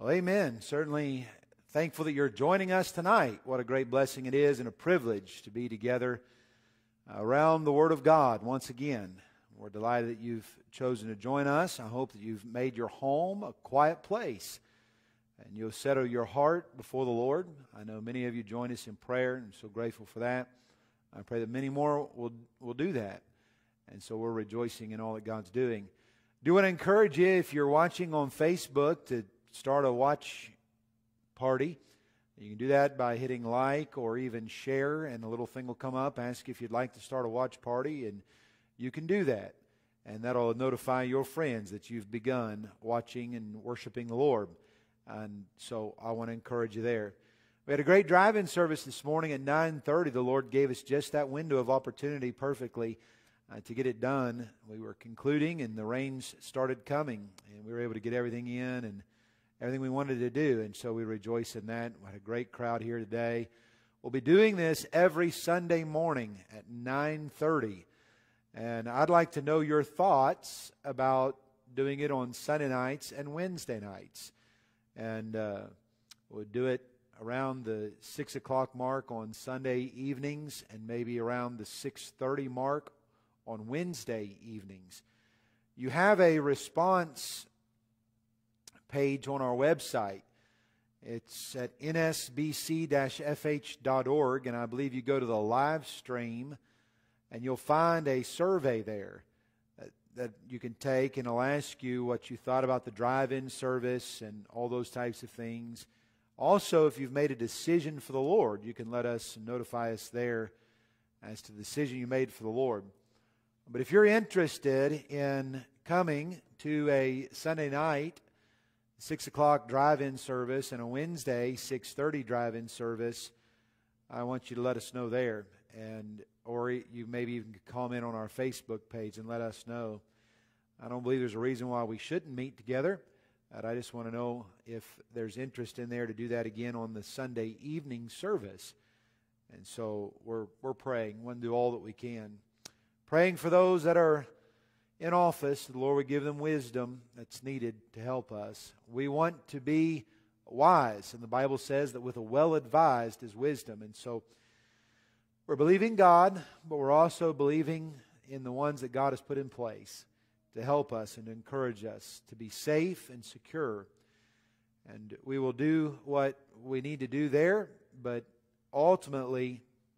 Well, amen. Certainly thankful that you're joining us tonight. What a great blessing it is and a privilege to be together around the Word of God once again. We're delighted that you've chosen to join us. I hope that you've made your home a quiet place and you'll settle your heart before the Lord. I know many of you join us in prayer, and I'm so grateful for that. I pray that many more will do that. And so we're rejoicing in all that God's doing. Do want to encourage you, if you're watching on Facebook, to start a watch party. You can do that by hitting like or even share, and a little thing will come up, ask if you'd like to start a watch party, and you can do that. And that'll notify your friends that you've begun watching and worshiping the Lord. And so I want to encourage you there. We had a great drive-in service this morning at 9:30. The Lord gave us just that window of opportunity perfectly to get it done. We were concluding, and the rains started coming, and we were able to get everything in and everything we wanted to do, and so we rejoice in that. We had a great crowd here today. We'll be doing this every Sunday morning at 9:30, and I'd like to know your thoughts about doing it on Sunday nights and Wednesday nights. And we'll do it around the 6 o'clock mark on Sunday evenings and maybe around the 6:30 mark on Wednesday evenings. You have a response page on our website. It's at nsbc-fh.org, and I believe you go to the live stream and you'll find a survey there that you can take, and it'll ask you what you thought about the drive-in service and all those types of things. Also, if you've made a decision for the Lord, you can let us notify us there as to the decision you made for the Lord. But if you're interested in coming to a Sunday night 6 o'clock drive-in service and a Wednesday 6:30 drive-in service, I want you to let us know there. Or you maybe even comment on our Facebook page and let us know. I don't believe there's a reason why we shouldn't meet together. I just want to know if there's interest in there to do that again on the Sunday evening service. And so we're praying. We want to do all that we can. Praying for those that are in office. The Lord would give them wisdom that's needed to help us. We want to be wise, and the Bible says that with a well-advised is wisdom. And so we're believing God, but we're also believing in the ones that God has put in place to help us and to encourage us to be safe and secure. And we will do what we need to do there, but ultimately,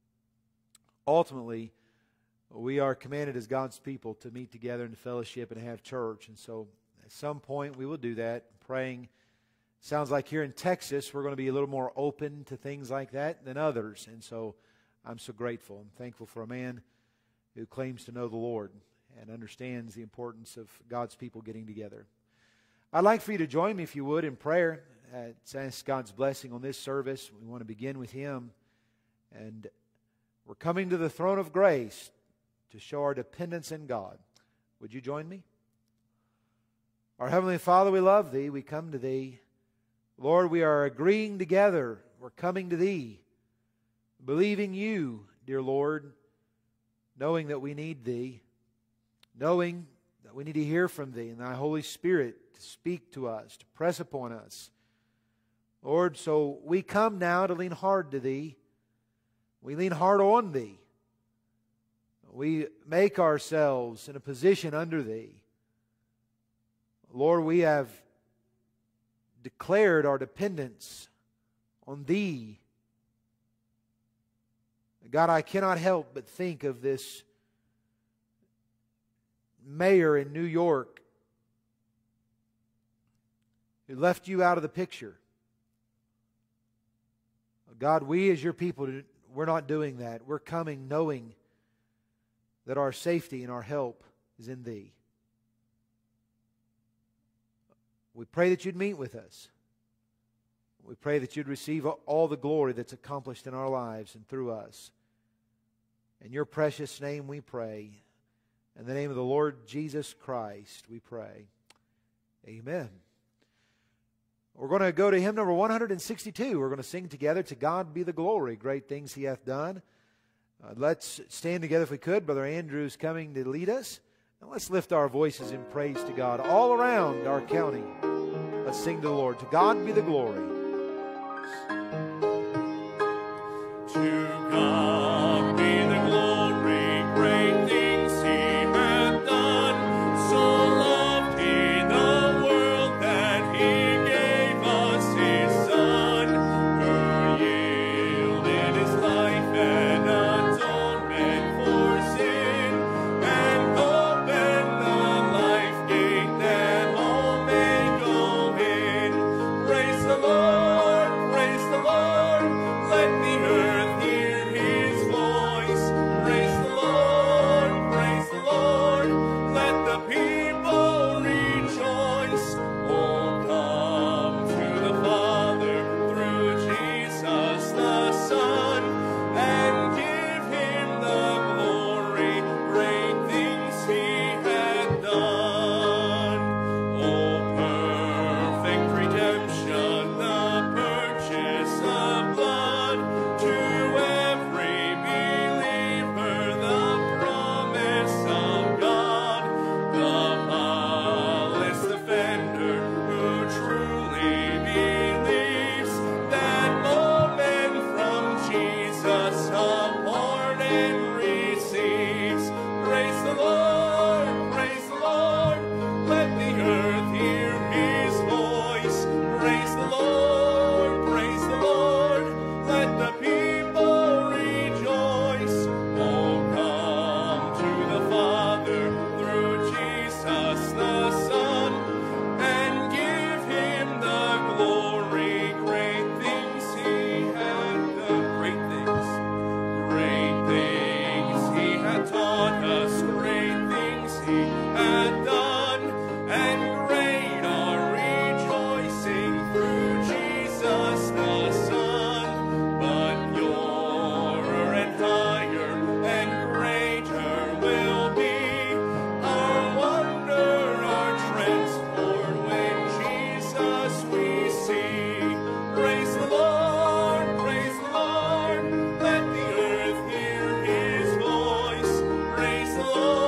we are commanded as God's people to meet together in fellowship and have church. And so at some point we will do that. Praying. Sounds like here in Texas we're going to be a little more open to things like that than others. And so I'm so grateful. I'm thankful for a man who claims to know the Lord and understands the importance of God's people getting together. I'd like for you to join me, if you would, in prayer. To ask God's blessing on this service. We want to begin with Him. And we're coming to the throne of grace to show our dependence in God. Would you join me? Our Heavenly Father, we love Thee. We come to Thee. Lord, we are agreeing together. We're coming to Thee, believing You, dear Lord, knowing that we need Thee, knowing that we need to hear from Thee and Thy Holy Spirit to speak to us, to press upon us. Lord, so we come now to lean hard to Thee. We lean hard on Thee. We make ourselves in a position under Thee. Lord, we have declared our dependence on Thee. God, I cannot help but think of this mayor in New York who left You out of the picture. God, we as Your people, we're not doing that. We're coming knowing that our safety and our help is in Thee. We pray that You'd meet with us. We pray that You'd receive all the glory that's accomplished in our lives and through us. In Your precious name we pray. In the name of the Lord Jesus Christ we pray. Amen. We're going to go to hymn number 162. We're going to sing together, "To God Be the Glory, Great Things He Hath Done." Let's stand together if we could. Brother Andrew's coming to lead us. And let's lift our voices in praise to God all around our county. Let's sing to the Lord. To God be the glory. To God be the glory, great things He hath done. So loved He the world that He gave us His Son, who yielded His life an atonement for sin, and opened the life gate that all may go in. Praise the Lord, praise the Lord, let the earth hear His voice. Praise the Lord, let the people rejoice. Oh, come to the Father through Jesus the Son, and give Him the glory, great things He hath done. Oh, perfect redemption, the purchase of blood, to every believer the promise of God, the flawless defender who truly believes that moment from Jesus a pardon receives. Praise the Lord, let the earth hear His voice. Praise the Lord, let the people rejoice. Oh, come to the Father through Jesus the Son, and give Him the glory, great things He hath done. Great things He hath taught us, great things He hath done, and great our rejoicing through Jesus the Son. But purer and higher and greater will be our wonder, our transport when Jesus we see. Praise the Lord, let the earth hear His voice. Praise the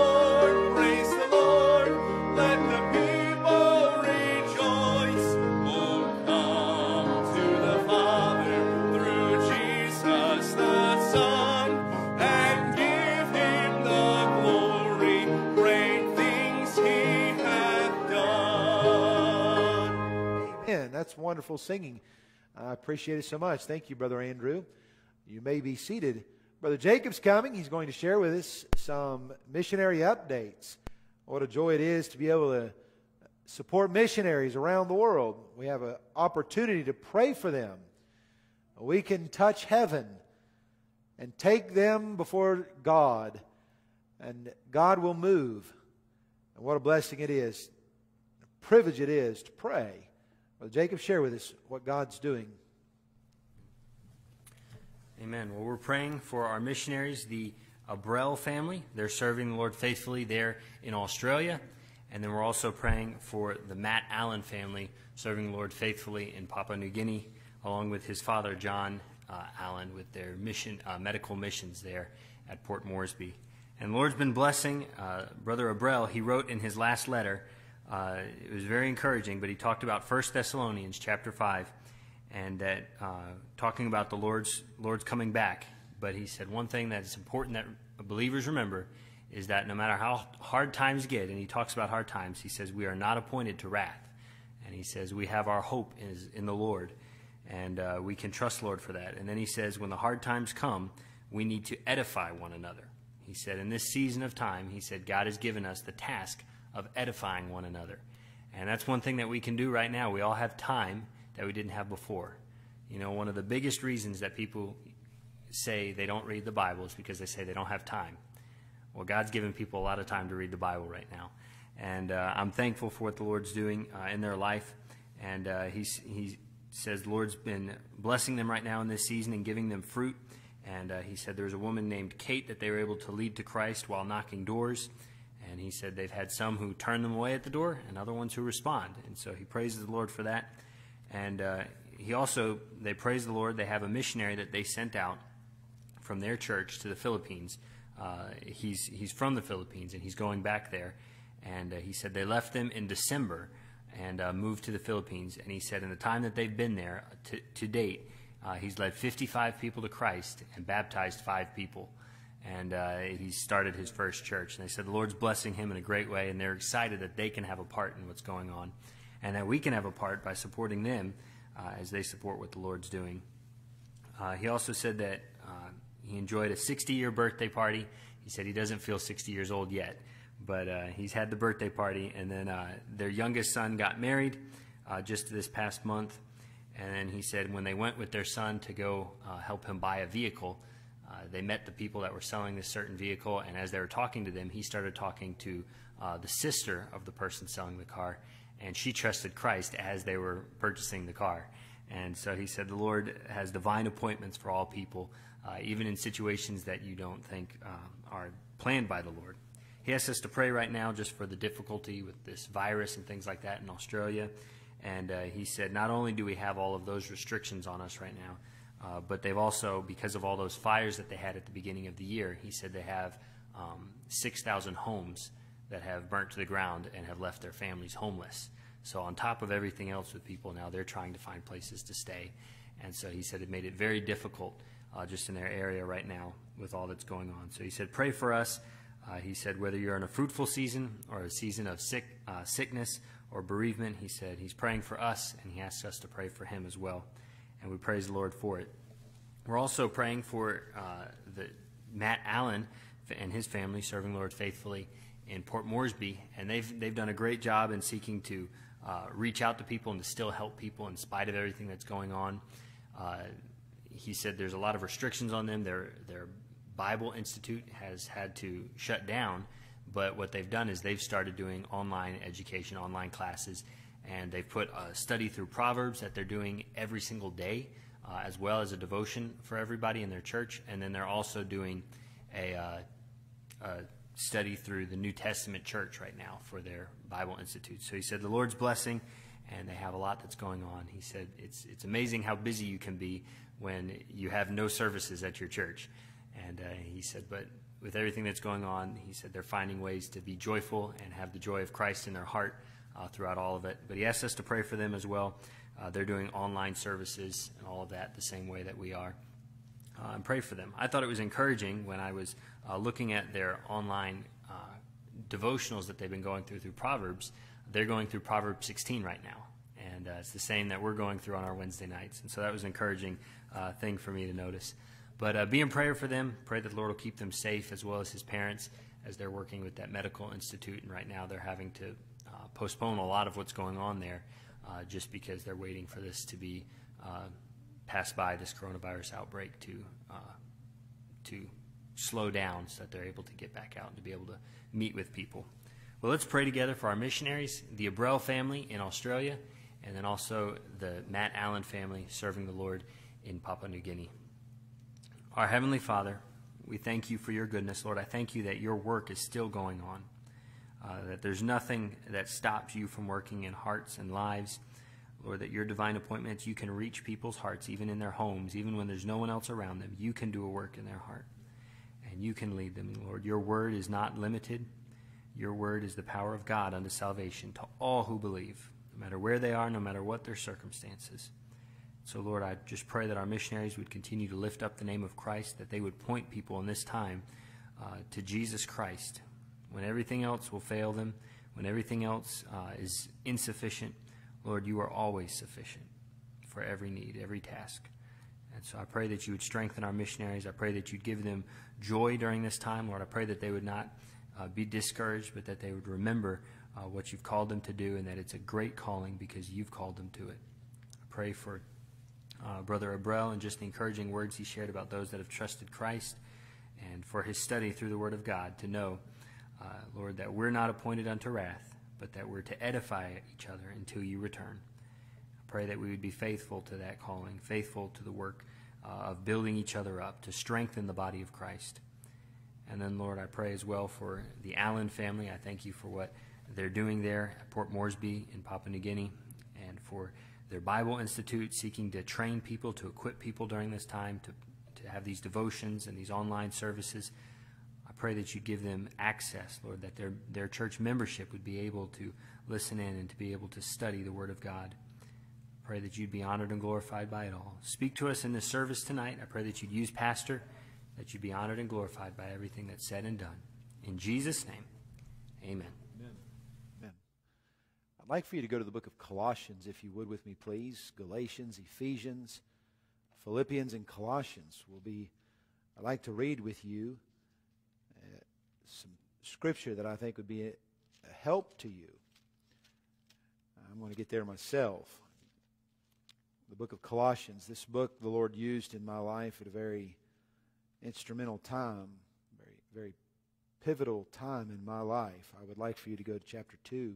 Lord, let the people rejoice. Oh, come to the Father through Jesus the Son, and give Him the glory, great things He hath done. Amen. That's wonderful singing. I appreciate it so much. Thank you, Brother Andrew. You may be seated. Brother Jacob's coming. He's going to share with us some missionary updates. What a joy it is to be able to support missionaries around the world. We have an opportunity to pray for them. We can touch heaven and take them before God, and God will move. And what a blessing it is, a privilege it is to pray. Brother Jacob, share with us what God's doing. Amen. Well, we're praying for our missionaries, the Abrel family. They're serving the Lord faithfully there in Australia. And then we're also praying for the Matt Allen family, serving the Lord faithfully in Papua New Guinea, along with his father, John Allen, with their medical missions there at Port Moresby. And the Lord's been blessing Brother Abrel. He wrote in his last letter, it was very encouraging, but he talked about 1 Thessalonians chapter 5, and that talking about the Lord's coming back. But he said one thing that is important that believers remember is that no matter how hard times get, and he talks about hard times, he says we are not appointed to wrath. And he says we have our hope in the Lord, and we can trust the Lord for that. And then he says when the hard times come, we need to edify one another. He said in this season of time, he said God has given us the task of edifying one another. And that's one thing that we can do right now. We all have time that we didn't have before. You know, one of the biggest reasons that people say they don't read the Bible is because they say they don't have time. Well, God's given people a lot of time to read the Bible right now. And I'm thankful for what the Lord's doing in their life. And he says the Lord's been blessing them right now in this season and giving them fruit. And he said there's a woman named Kate that they were able to lead to Christ while knocking doors. And he said they've had some who turn them away at the door and other ones who respond. And so he praises the Lord for that. And they praise the Lord. They have a missionary that they sent out from their church to the Philippines. He's from the Philippines, and he's going back there. And he said they left them in December, and moved to the Philippines. And he said in the time that they've been there to date, he's led 55 people to Christ and baptized 5 people. And he started his first church. And they said the Lord's blessing him in a great way, and they're excited that they can have a part in what's going on, and that we can have a part by supporting them as they support what the Lord's doing. He also said that he enjoyed a 60-year birthday party. He said he doesn't feel 60 years old yet, but he's had the birthday party. And then their youngest son got married just this past month. And then he said when they went with their son to go help him buy a vehicle, they met the people that were selling this certain vehicle. And as they were talking to them, he started talking to the sister of the person selling the car. And she trusted Christ as they were purchasing the car. And so he said the Lord has divine appointments for all people, even in situations that you don't think are planned by the Lord. He asks us to pray right now just for the difficulty with this virus and things like that in Australia. And he said not only do we have all of those restrictions on us right now, but they've also, because of all those fires that they had at the beginning of the year, he said they have 6,000 homes that have burnt to the ground and have left their families homeless. So on top of everything else with people now, they're trying to find places to stay. And so he said it made it very difficult just in their area right now with all that's going on. So he said, pray for us. He said, whether you're in a fruitful season or a season of sickness or bereavement, he said he's praying for us, and he asks us to pray for him as well. And we praise the Lord for it. We're also praying for the Matt Allen and his family serving the Lord faithfully in Port Moresby. And they've done a great job in seeking to reach out to people and to still help people in spite of everything that's going on. He said there's a lot of restrictions on them. Their Bible Institute has had to shut down, but what they've done is they've started doing online education, online classes, and they've put a study through Proverbs that they're doing every single day, as well as a devotion for everybody in their church. And then they're also doing a study through the New Testament church right now for their Bible Institute. So he said the Lord's blessing, and they have a lot that's going on. He said it's amazing how busy you can be when you have no services at your church. And he said, but with everything that's going on, he said they're finding ways to be joyful and have the joy of Christ in their heart throughout all of it. But he asked us to pray for them as well. They're doing online services and all of that the same way that we are. And pray for them. I thought it was encouraging when I was looking at their online devotionals that they've been going through Proverbs. They're going through Proverbs 16 right now. And it's the same that we're going through on our Wednesday nights. And so that was an encouraging thing for me to notice. But be in prayer for them. Pray that the Lord will keep them safe, as well as his parents, as they're working with that medical institute. And right now they're having to postpone a lot of what's going on there just because they're waiting for this to be passed by, this coronavirus outbreak, to slow down so that they're able to get back out and to be able to meet with people. Well, let's pray together for our missionaries, the Abrell family in Australia, and then also the Matt Allen family serving the Lord in Papua New Guinea. Our Heavenly Father, we thank you for your goodness, Lord. I thank you that your work is still going on, that there's nothing that stops you from working in hearts and lives. Lord, that your divine appointments, you can reach people's hearts, even in their homes, even when there's no one else around them. You can do a work in their heart, and you can lead them, Lord. Your word is not limited. Your word is the power of God unto salvation to all who believe, no matter where they are, no matter what their circumstances. So, Lord, I just pray that our missionaries would continue to lift up the name of Christ, that they would point people in this time to Jesus Christ. When everything else will fail them, when everything else is insufficient, Lord, you are always sufficient for every need, every task. And so I pray that you would strengthen our missionaries. I pray that you'd give them joy during this time. Lord, I pray that they would not be discouraged, but that they would remember what you've called them to do, and that it's a great calling because you've called them to it. I pray for Brother Abrell and just the encouraging words he shared about those that have trusted Christ, and for his study through the Word of God to know, Lord, that we're not appointed unto wrath, but that we're to edify each other until you return. I pray that we would be faithful to that calling, faithful to the work of building each other up, to strengthen the body of Christ. And then, Lord, I pray as well for the Allen family. I thank you for what they're doing there at Port Moresby in Papua New Guinea, and for their Bible Institute seeking to train people, to equip people during this time, to have these devotions and these online services. I pray that you give them access, Lord, that their church membership would be able to listen in and to be able to study the Word of God. I pray that you'd be honored and glorified by it all. Speak to us in this service tonight. I pray that you'd use Pastor, that you'd be honored and glorified by everything that's said and done. In Jesus' name, amen. Amen. I'd like for you to go to the book of Colossians, if you would with me, please. Galatians, Ephesians, Philippians, and Colossians I'd like to read with you some scripture that I think would be a help to you. I'm going to get there myself. The book of Colossians, this book the Lord used in my life at a very instrumental time, very pivotal time in my life. I would like for you to go to chapter 2.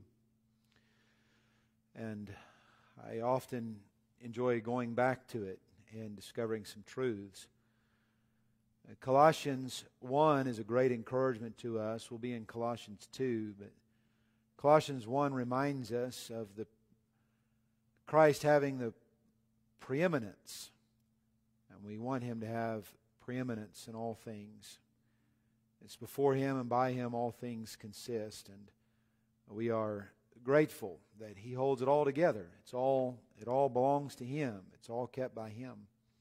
And I often enjoy going back to it and discovering some truths. Colossians 1 is a great encouragement to us. We'll be in Colossians 2, but Colossians 1 reminds us of the Christ having the preeminence, and we want Him to have preeminence in all things. It's before Him and by Him all things consist, and we are grateful that He holds it all together. It all belongs to Him. It's all kept by Him.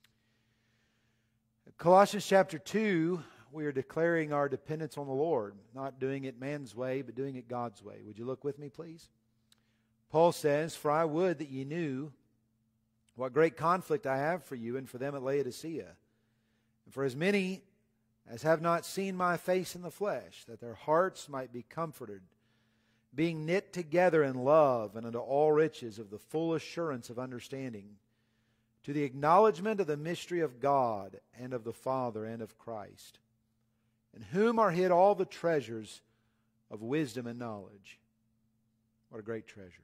Colossians chapter 2, we are declaring our dependence on the Lord, not doing it man's way, but doing it God's way. Would you look with me, please? Paul says, "For I would that ye knew what great conflict I have for you and for them at Laodicea, and for as many as have not seen my face in the flesh, that their hearts might be comforted, being knit together in love and unto all riches of the full assurance of understanding, to the acknowledgement of the mystery of God and of the Father and of Christ, in whom are hid all the treasures of wisdom and knowledge." What a great treasure.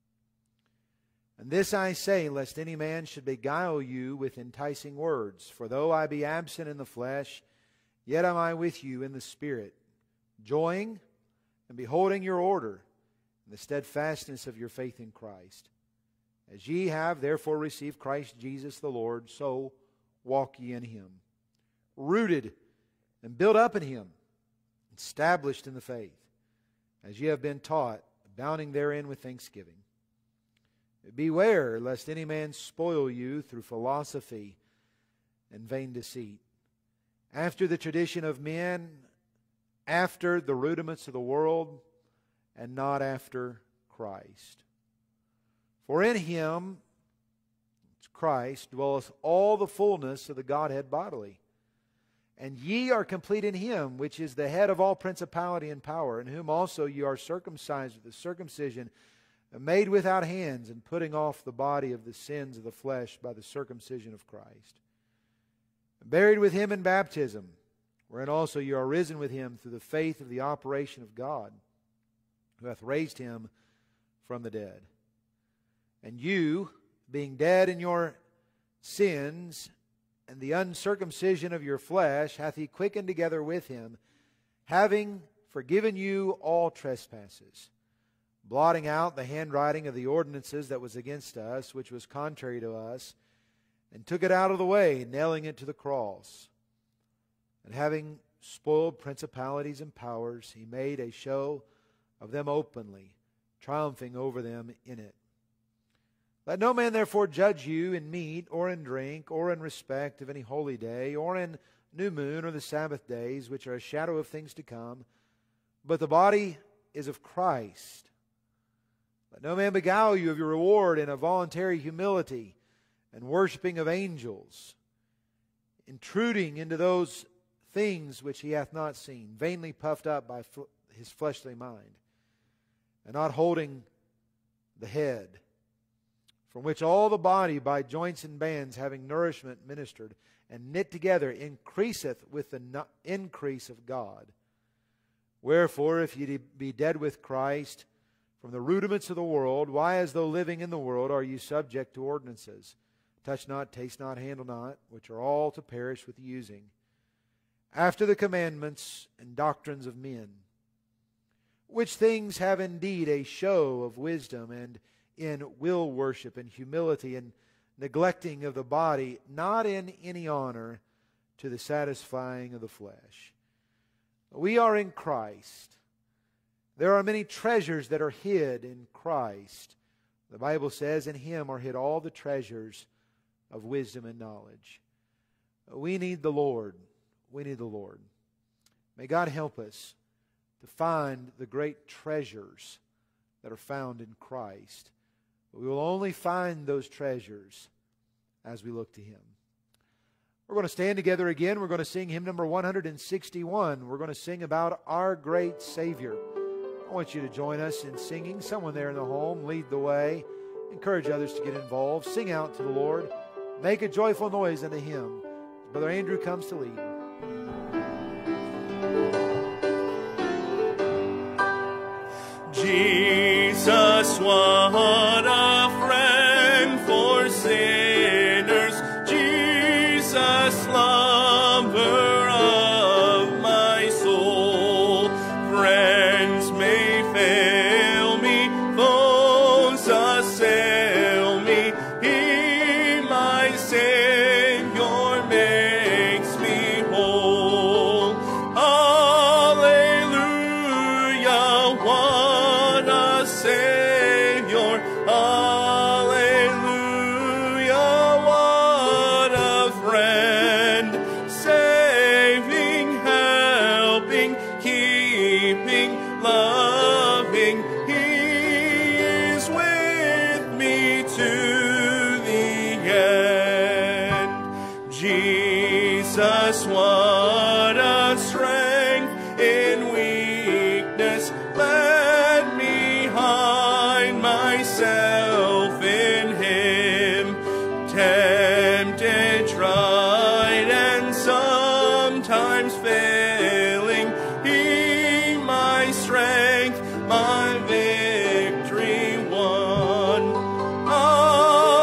"And this I say, lest any man should beguile you with enticing words. For though I be absent in the flesh, yet am I with you in the Spirit, joying and beholding your order and the steadfastness of your faith in Christ. As ye have therefore received Christ Jesus the Lord, so walk ye in Him, rooted and built up in Him, established in the faith, as ye have been taught, abounding therein with thanksgiving. Beware lest any man spoil you through philosophy and vain deceit, after the tradition of men, after the rudiments of the world, and not after Christ. For in Him," Christ, "dwelleth all the fullness of the Godhead bodily. And ye are complete in Him, which is the head of all principality and power, in whom also ye are circumcised with the circumcision made without hands, and putting off the body of the sins of the flesh by the circumcision of Christ. Buried with Him in baptism, wherein also ye are risen with Him through the faith of the operation of God, who hath raised Him from the dead. And you, being dead in your sins and the uncircumcision of your flesh, hath He quickened together with Him, having forgiven you all trespasses, blotting out the handwriting of the ordinances that was against us, which was contrary to us, and took it out of the way, nailing it to the cross. And having spoiled principalities and powers, He made a show of them openly, triumphing over them in it. Let no man therefore judge you in meat, or in drink, or in respect of any holy day, or in new moon, or the Sabbath days, which are a shadow of things to come. But the body is of Christ. Let no man beguile you of your reward in a voluntary humility and worshiping of angels, intruding into those things which he hath not seen, vainly puffed up by his fleshly mind, and not holding the head, from which all the body by joints and bands, having nourishment ministered, and knit together, increaseth with the increase of God. Wherefore, if ye be dead with Christ from the rudiments of the world, why, as though living in the world, are ye subject to ordinances? Touch not, taste not, handle not, which are all to perish with using, after the commandments and doctrines of men, which things have indeed a show of wisdom, and in will worship and humility and neglecting of the body, not in any honor to the satisfying of the flesh. We are in Christ. There are many treasures that are hid in Christ. The Bible says, in Him are hid all the treasures of wisdom and knowledge. We need the Lord. We need the Lord. May God help us to find the great treasures that are found in Christ. But we will only find those treasures as we look to Him. We're going to stand together again. We're going to sing hymn number 161. We're going to sing about our great Savior. I want you to join us in singing. Someone there in the home, lead the way. Encourage others to get involved. Sing out to the Lord. Make a joyful noise unto Him. Brother Andrew comes to lead. Jesus, what a friend for sinners. Jesus, lover of my soul. Friends may fail me, foes assail me. He, my Savior, makes me whole. Hallelujah, what a Savior. Hallelujah, what a friend. Saving, helping, keeping, loving. He is with me to the end. Jesus, what a strength in weakness. Let me hide myself in Him. Tempted, tried, and sometimes failing. He, my strength, my victory won.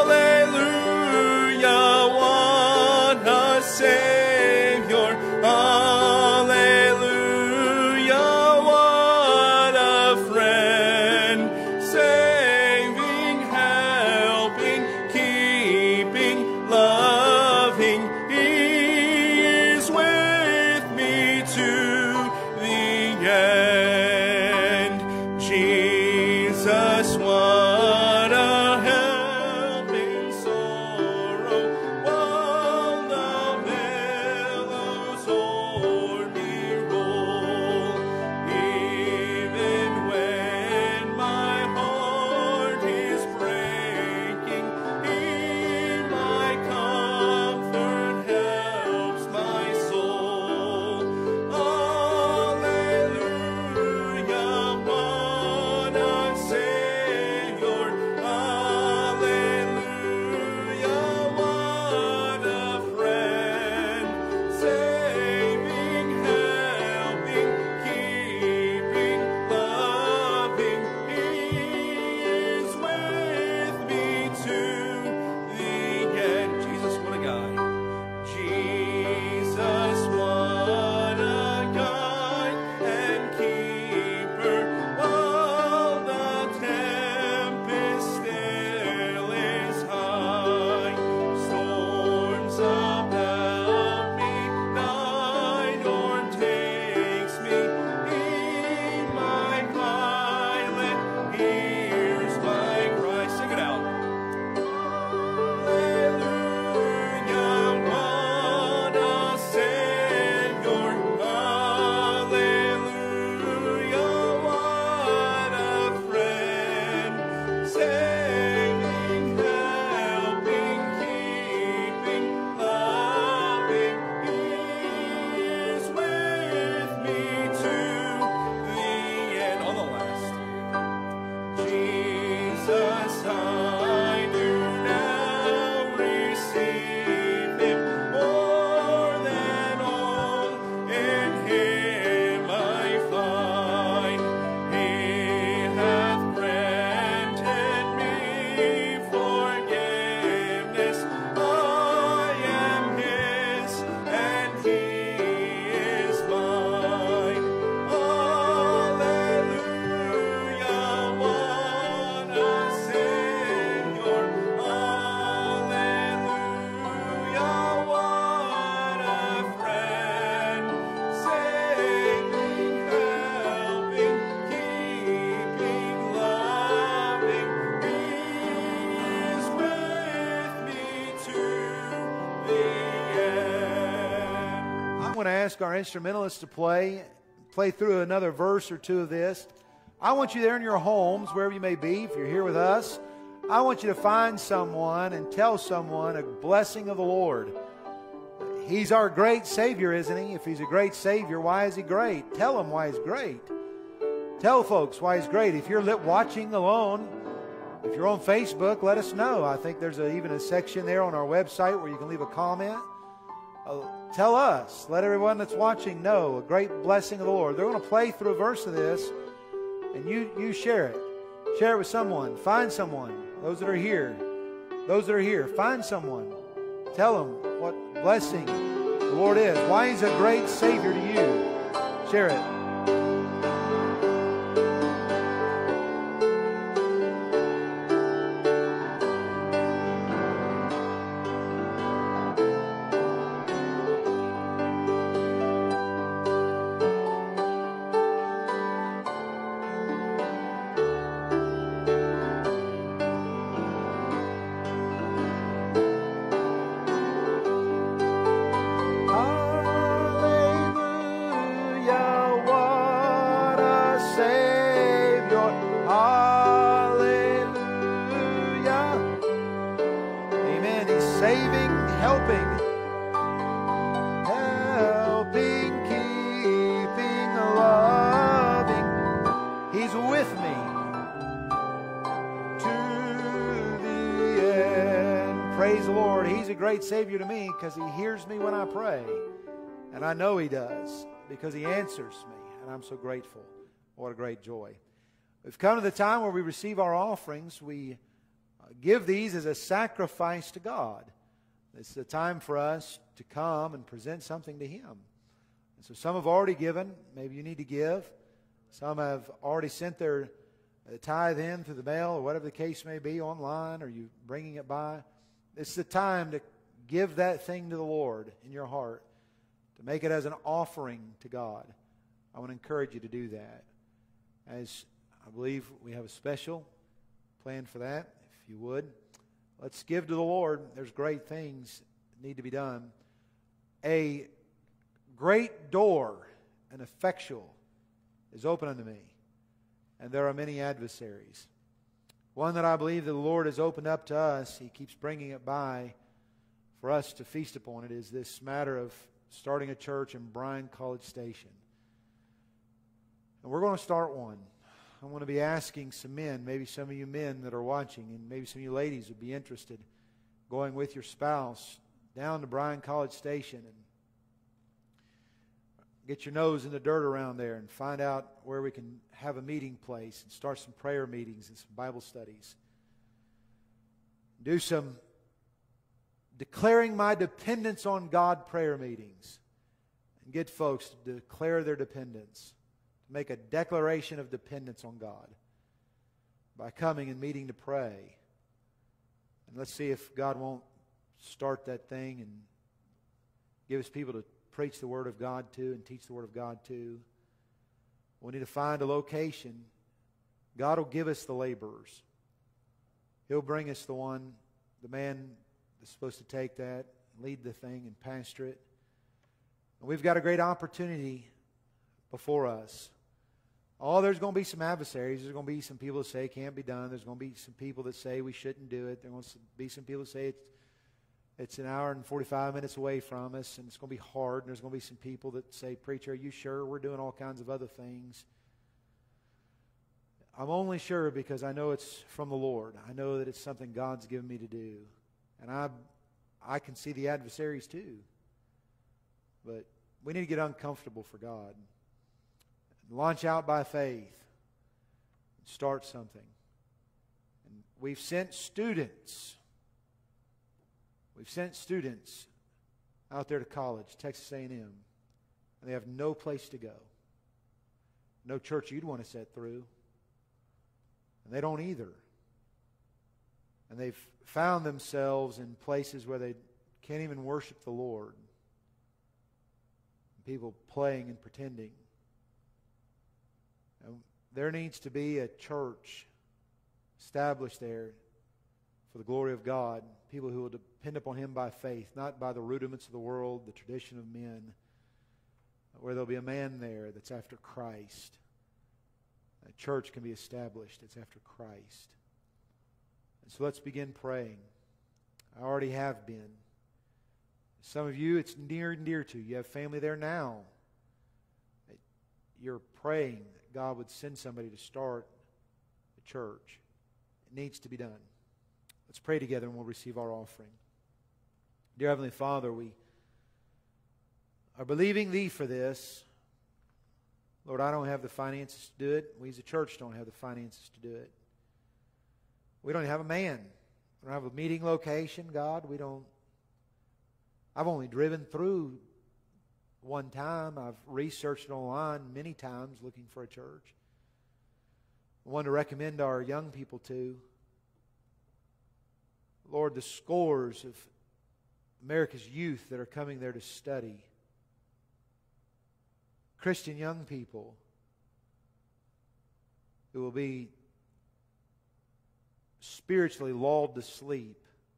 going to ask our instrumentalists to play through another verse or two of this. I want you there in your homes, wherever you may be, if you're here with us, I want you to find someone and tell someone a blessing of the Lord. He's our great Savior, isn't He? If He's a great Savior, why is He great? Tell them why He's great. Tell folks why He's great. If you're watching alone, if you're on Facebook, let us know. I think there's even a section there on our website where you can leave a comment. Tell us. Let everyone that's watching know a great blessing of the Lord. They're going to play through a verse of this, and you share it. Share it with someone. Find someone. Those that are here. Those that are here. Find someone. Tell them what blessing the Lord is. Why He's a great Savior to you. Share it. Savior to me because He hears me when I pray, and I know He does because He answers me, and I'm so grateful. What a great joy. We've come to the time where we receive our offerings. We give these as a sacrifice to God. It's the time for us to come and present something to Him. And so some have already given. Maybe you need to give. Some have already sent their tithe in through the mail or whatever the case may be, online, or you bringing it by. It's the time to give that thing to the Lord in your heart, to make it as an offering to God. I want to encourage you to do that. As I believe we have a special plan for that, if you would. Let's give to the Lord. There's great things that need to be done. A great door, an effectual, is open unto me, and there are many adversaries. One that I believe that the Lord has opened up to us, He keeps bringing it by for us to feast upon it, is this matter of starting a church in Bryan College Station. And we're going to start one. I'm going to be asking some men, maybe some of you men that are watching, and maybe some of you ladies would be interested, going with your spouse down to Bryan College Station and get your nose in the dirt around there and find out where we can have a meeting place and start some prayer meetings and some Bible studies. Do some declaring my dependence on God prayer meetings, and get folks to declare their dependence, to make a declaration of dependence on God by coming and meeting to pray. And let's see if God won't start that thing and give us people to preach the Word of God to and teach the Word of God to. We need to find a location. God will give us the laborers. He'll bring us the man is supposed to take that, lead the thing, and pastor it. And we've got a great opportunity before us. There's going to be some adversaries. There's going to be some people that say it can't be done. There's going to be some people that say we shouldn't do it. There's going to be some people that say it's an hour and 45 minutes away from us, and it's going to be hard. And there's going to be some people that say, "Preacher, are you sure?" We're doing all kinds of other things. I'm only sure because I know it's from the Lord. I know that it's something God's given me to do. And I can see the adversaries too. But we need to get uncomfortable for God. Launch out by faith. And start something. And we've sent students. We've sent students out there to college, Texas A&M. And they have no place to go. No church you'd want to sit through. And they don't either. And they've found themselves in places where they can't even worship the Lord. People playing and pretending. And there needs to be a church established there for the glory of God. People who will depend upon Him by faith, not by the rudiments of the world, the tradition of men. where there'll be a man there that's after Christ. A church can be established that's after Christ. And so let's begin praying. I already have been. Some of you, it's near and dear to you. You have family there now. You're praying that God would send somebody to start a church. It needs to be done. Let's pray together and we'll receive our offering. Dear Heavenly Father, we are believing Thee for this. Lord, I don't have the finances to do it. We as a church don't have the finances to do it. We don't have a man. We don't have a meeting location, God. I've only driven through one time. I've researched it online many times looking for a church. I want to recommend our young people to. Lord, the scores of America's youth that are coming there to study. Christian young people who will be spiritually lulled to sleep.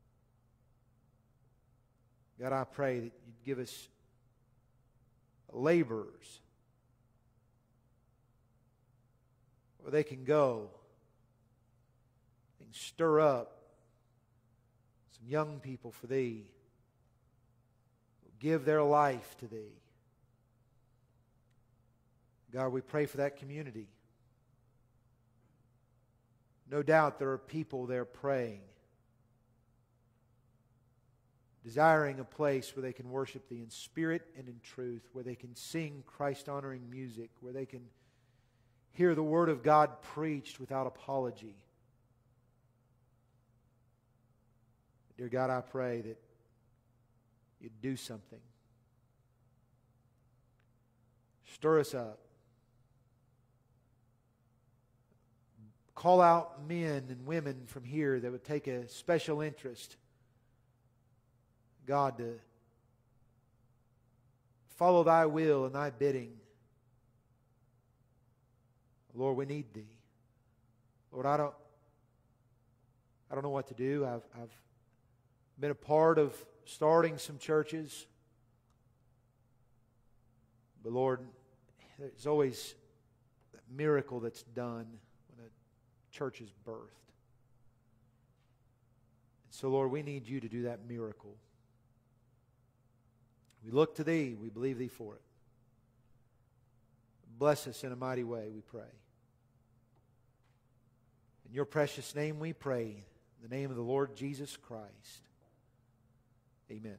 God, I pray that You'd give us laborers where they can go and stir up some young people for Thee, give their life to Thee. God, we pray for that community. No doubt there are people there praying, desiring a place where they can worship Thee in spirit and in truth, where they can sing Christ-honoring music, where they can hear the Word of God preached without apology. Dear God, I pray that You'd do something. Stir us up. Call out men and women from here that would take a special interest, God, to follow Thy will and Thy bidding. Lord, we need Thee. Lord, I don't know what to do. I've been a part of starting some churches. But Lord, there's always that miracle that's done when a church is birthed. And so Lord, we need You to do that miracle. We look to Thee. We believe Thee for it. Bless us in a mighty way, we pray. In Your precious name we pray. In the name of the Lord Jesus Christ. Amen.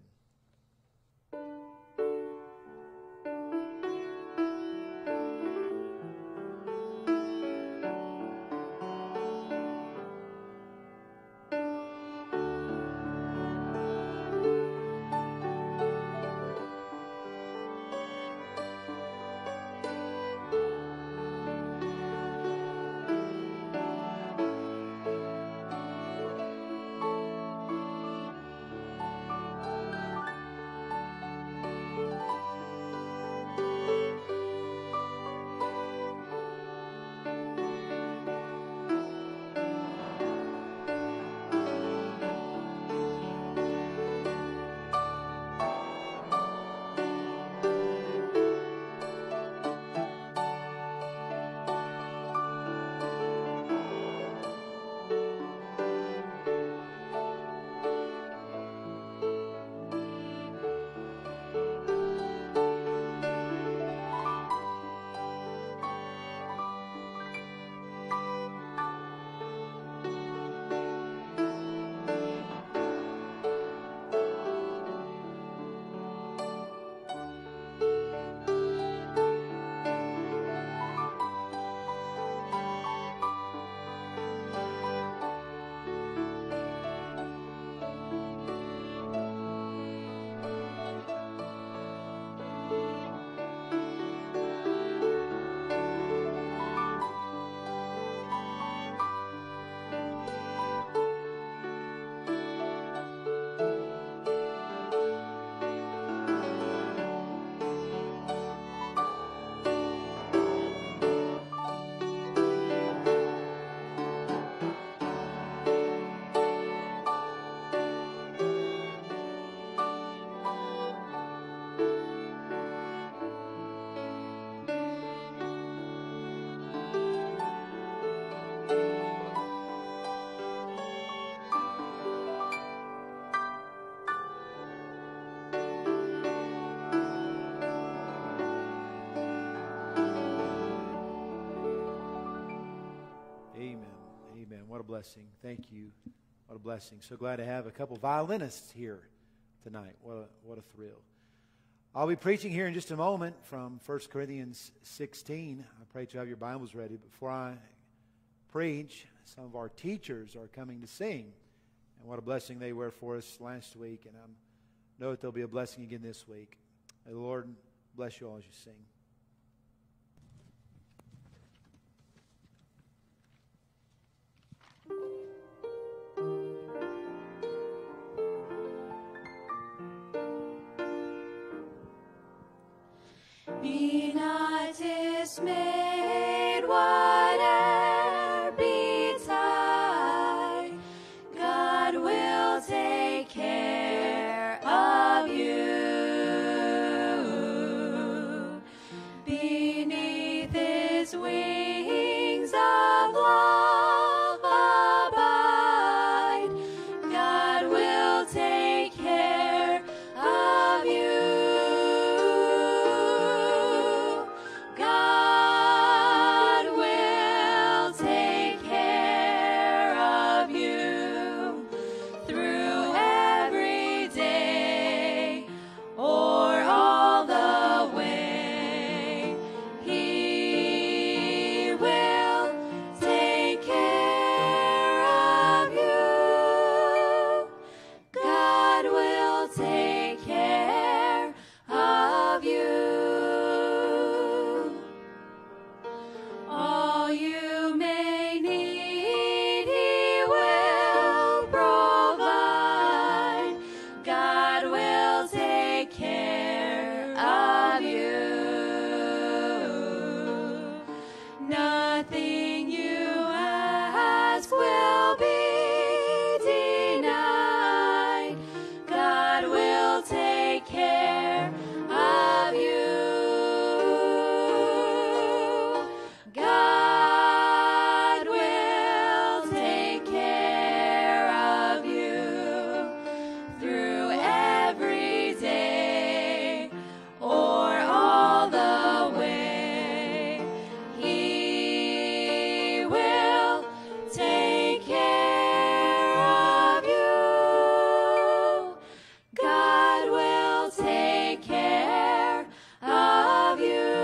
a blessing. Thank you. What a blessing. So glad to have a couple violinists here tonight. What a thrill. I'll be preaching here in just a moment from 1 Corinthians 16. I pray you have your Bibles ready. Before I preach, some of our teachers are coming to sing. And what a blessing they were for us last week. And I know that there'll be a blessing again this week. May the Lord bless you all as you sing. Be not dismayed, whate'er betide, God will take care of you. Beneath His wings of love abide, God will take care of you. God will take care of you through every day or all the way. He will take care of you. God will take care of you. All you may need, He will provide. God will take care of you. Nothing you ask will be denied. God will take care of you. God will take care of you through every day or all the way. He will take care of you. God will take care of you.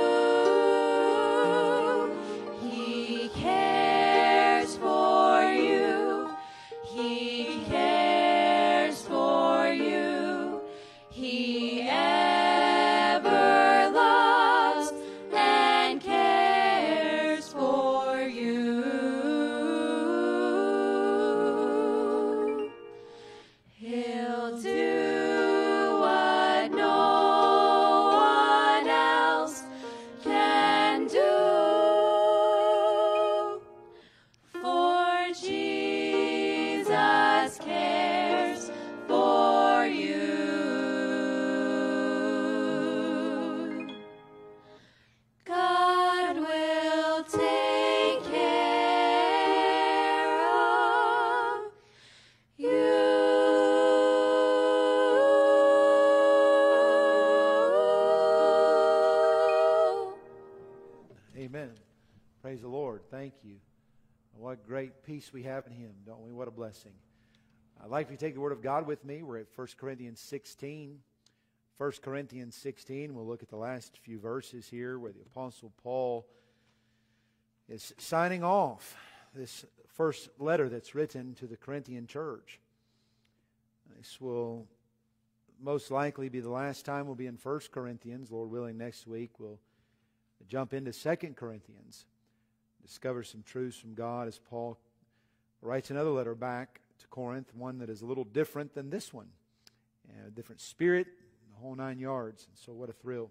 He cares for you. He cares for you. He ever loves and cares for you. He'll do what no one else can do. For Jesus cares for you. God will take care of you. Amen. Praise the Lord. Thank you. What great peace we have in Him, don't we? What a blessing. I'd like to take the Word of God with me. We're at 1 Corinthians 16. 1 Corinthians 16. We'll look at the last few verses here where the Apostle Paul is signing off this first letter that's written to the Corinthian church. This will most likely be the last time we'll be in 1 Corinthians. Lord willing, next week we'll jump into 2 Corinthians. Discover some truths from God as Paul writes another letter back to Corinth, one that is a little different than this one. And a different spirit, the whole 9 yards. And so what a thrill.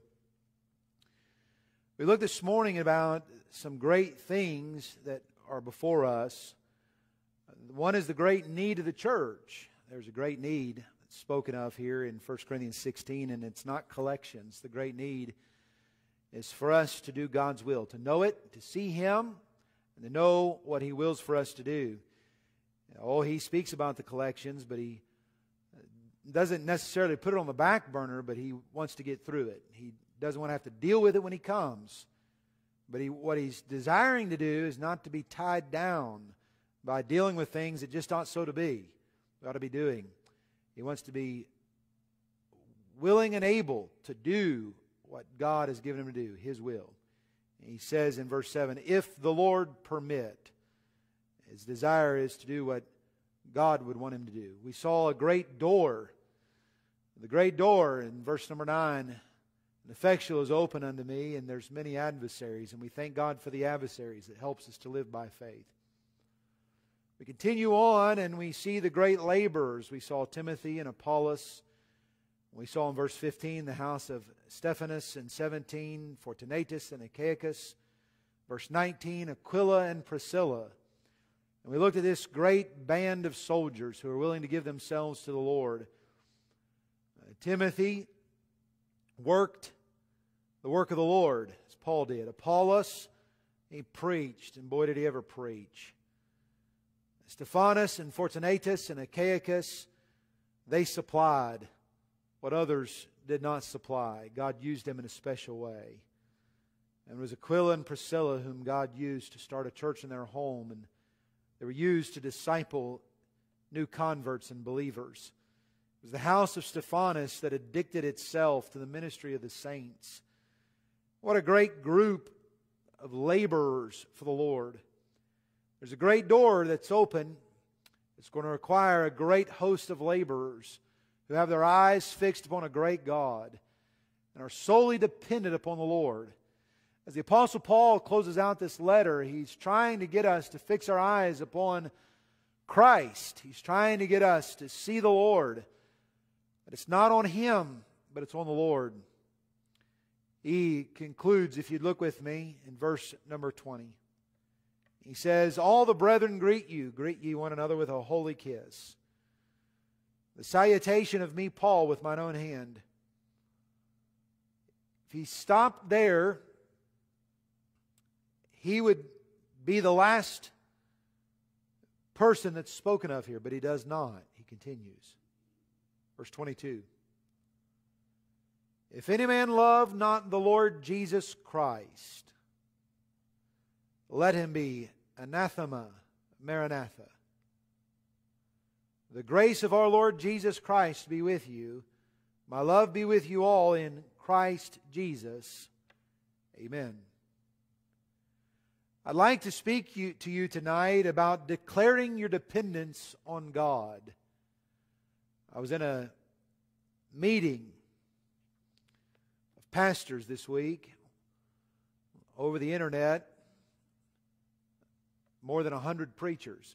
We looked this morning about some great things that are before us. One is the great need of the church. There's a great need spoken of here in 1 Corinthians 16, and it's not collections. The great need is for us to do God's will, to know it, to see Him, and to know what He wills for us to do. Oh, He speaks about the collections, but He doesn't necessarily put it on the back burner, but He wants to get through it. He doesn't want to have to deal with it when He comes. But what He's desiring to do is not to be tied down by dealing with things that just aren't so to be. We ought to be doing. He wants to be willing and able to do what God has given him to do, His will. He says in verse 7, if the Lord permit. His desire is to do what God would want him to do. We saw a great door. The great door in verse number 9, "An effectual is open unto me, and there's many adversaries." And we thank God for the adversaries that helps us to live by faith. We continue on and we see the great laborers. We saw Timothy and Apollos. We saw in verse 15 the house of Stephanas, and 17 Fortunatus and Achaicus. Verse 19 Aquila and Priscilla. And we looked at this great band of soldiers who are willing to give themselves to the Lord. Timothy worked the work of the Lord, as Paul did. Apollos, he preached, and boy did he ever preach. Stephanas and Fortunatus and Achaicus, they supplied what others did not supply. God used them in a special way. And it was Aquila and Priscilla whom God used to start a church in their home, and they were used to disciple new converts and believers. It was the house of Stephanas that addicted itself to the ministry of the saints. What a great group of laborers for the Lord. There's a great door that's open. It's going to require a great host of laborers who have their eyes fixed upon a great God and are solely dependent upon the Lord. As the Apostle Paul closes out this letter, he's trying to get us to fix our eyes upon Christ. He's trying to get us to see the Lord. But it's not on Him, but it's on the Lord. He concludes, if you'd look with me, in verse number 20. He says, all the brethren greet you. Greet ye one another with a holy kiss. The salutation of me, Paul, with mine own hand. If he stopped there, he would be the last person that's spoken of here, but he does not. He continues. Verse 22. If any man love not the Lord Jesus Christ, let him be anathema, maranatha. The grace of our Lord Jesus Christ be with you. My love be with you all in Christ Jesus. Amen. I'd like to speak to you tonight about declaring your dependence on God. I was in a meeting of pastors this week over the internet. More than 100 preachers.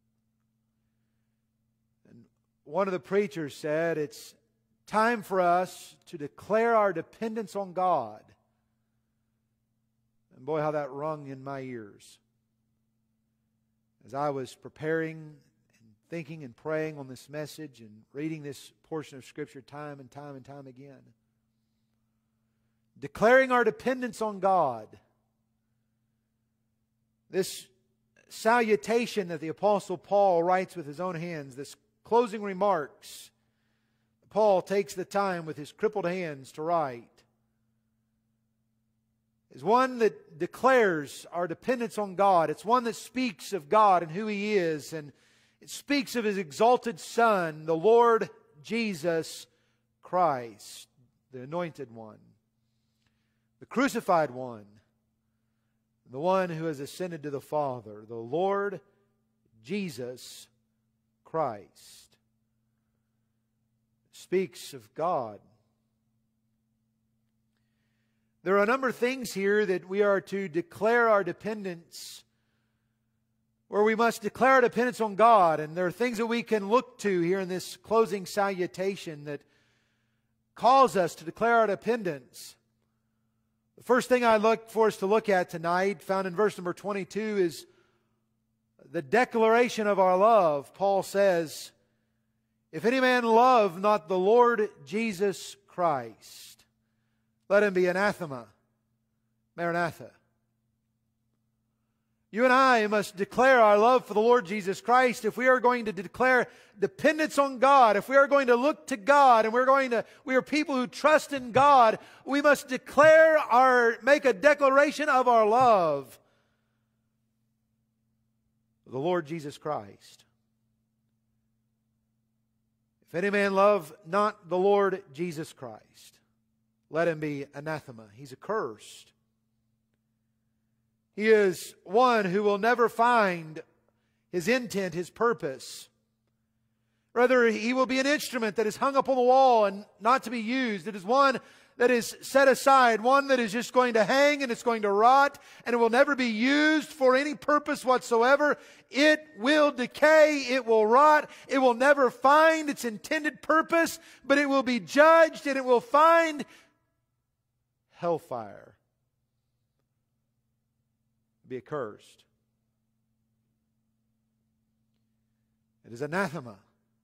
And one of the preachers said, it's time for us to declare our dependence on God. And boy, how that rung in my ears. As I was preparing and thinking and praying on this message and reading this portion of Scripture time and time and time again. Declaring our dependence on God. This salutation that the Apostle Paul writes with his own hands, this closing remarks, Paul takes the time with his crippled hands to write, is one that declares our dependence on God. It's one that speaks of God and who He is, and it speaks of His exalted Son, the Lord Jesus Christ, the Anointed One, the Crucified One, the one who has ascended to the Father, the Lord Jesus Christ. Speaks of God. There are a number of things here that we are to declare our dependence, where we must declare our dependence on God. And there are things that we can look to here in this closing salutation that cause us to declare our dependence. The first thing I look for us to look at tonight, found in verse number 22, is the declaration of our love. Paul says, if any man love not the Lord Jesus Christ, let him be anathema, maranatha. You and I must declare our love for the Lord Jesus Christ if we are going to declare dependence on God, if we are going to look to God, and we are people who trust in God. We must make a declaration of our love. the Lord Jesus Christ. If any man love not the Lord Jesus Christ, let him be anathema. He's accursed. He is one who will never find his intent, his purpose. Rather, he will be an instrument that is hung up on the wall and not to be used. It is one that is set aside, one that is just going to hang and it's going to rot, and it will never be used for any purpose whatsoever. It will decay, it will rot, it will never find its intended purpose, but it will be judged and it will find hellfire. Be accursed. It is anathema.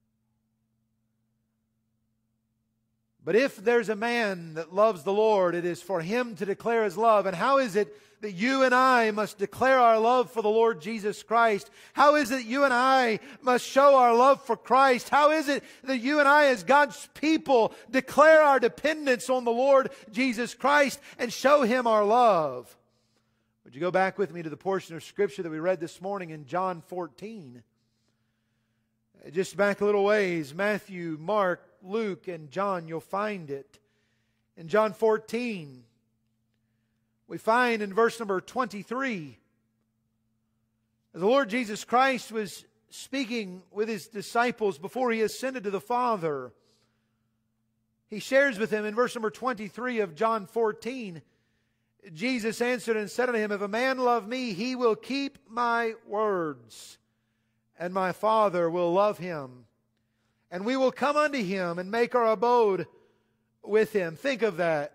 But if there's a man that loves the Lord, it is for him to declare his love. And how is it that you and I must declare our love for the Lord Jesus Christ? How is it that you and I must show our love for Christ? How is it that you and I as God's people declare our dependence on the Lord Jesus Christ and show Him our love? Would you go back with me to the portion of Scripture that we read this morning in John 14? Just back a little ways, Matthew, Mark, Luke, and John, you'll find it. In John 14, we find in verse number 23, as the Lord Jesus Christ was speaking with His disciples before He ascended to the Father, He shares with them in verse number 23 of John 14, Jesus answered and said unto him, If a man love me, he will keep my words, and my Father will love him. And we will come unto him and make our abode with him. Think of that.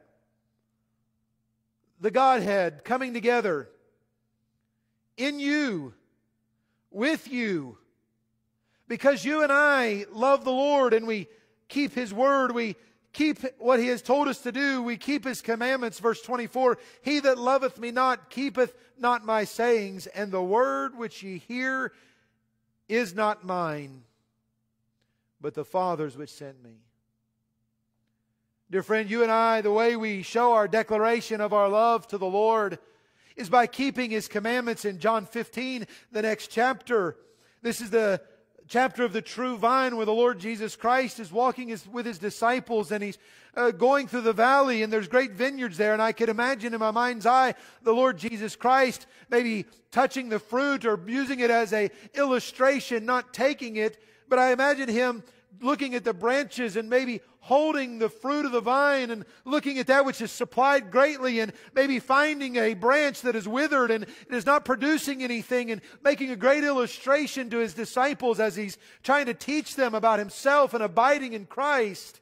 The Godhead coming together in you, with you. Because you and I love the Lord and we keep His word, we keep what He has told us to do, we keep His commandments. Verse 24, He that loveth me not keepeth not my sayings, and the word which ye hear is not mine, but the Father's which sent me. Dear friend, you and I, the way we show our declaration of our love to the Lord is by keeping His commandments. In John 15, the next chapter, this is the chapter of the true vine where the Lord Jesus Christ is walking with His disciples, and He's going through the valley, and there's great vineyards there, and I could imagine in my mind's eye the Lord Jesus Christ maybe touching the fruit or using it as an illustration, not taking it, but I imagine Him looking at the branches and maybe holding the fruit of the vine and looking at that which is supplied greatly, and maybe finding a branch that is withered and it is not producing anything, and making a great illustration to His disciples as He's trying to teach them about Himself and abiding in Christ.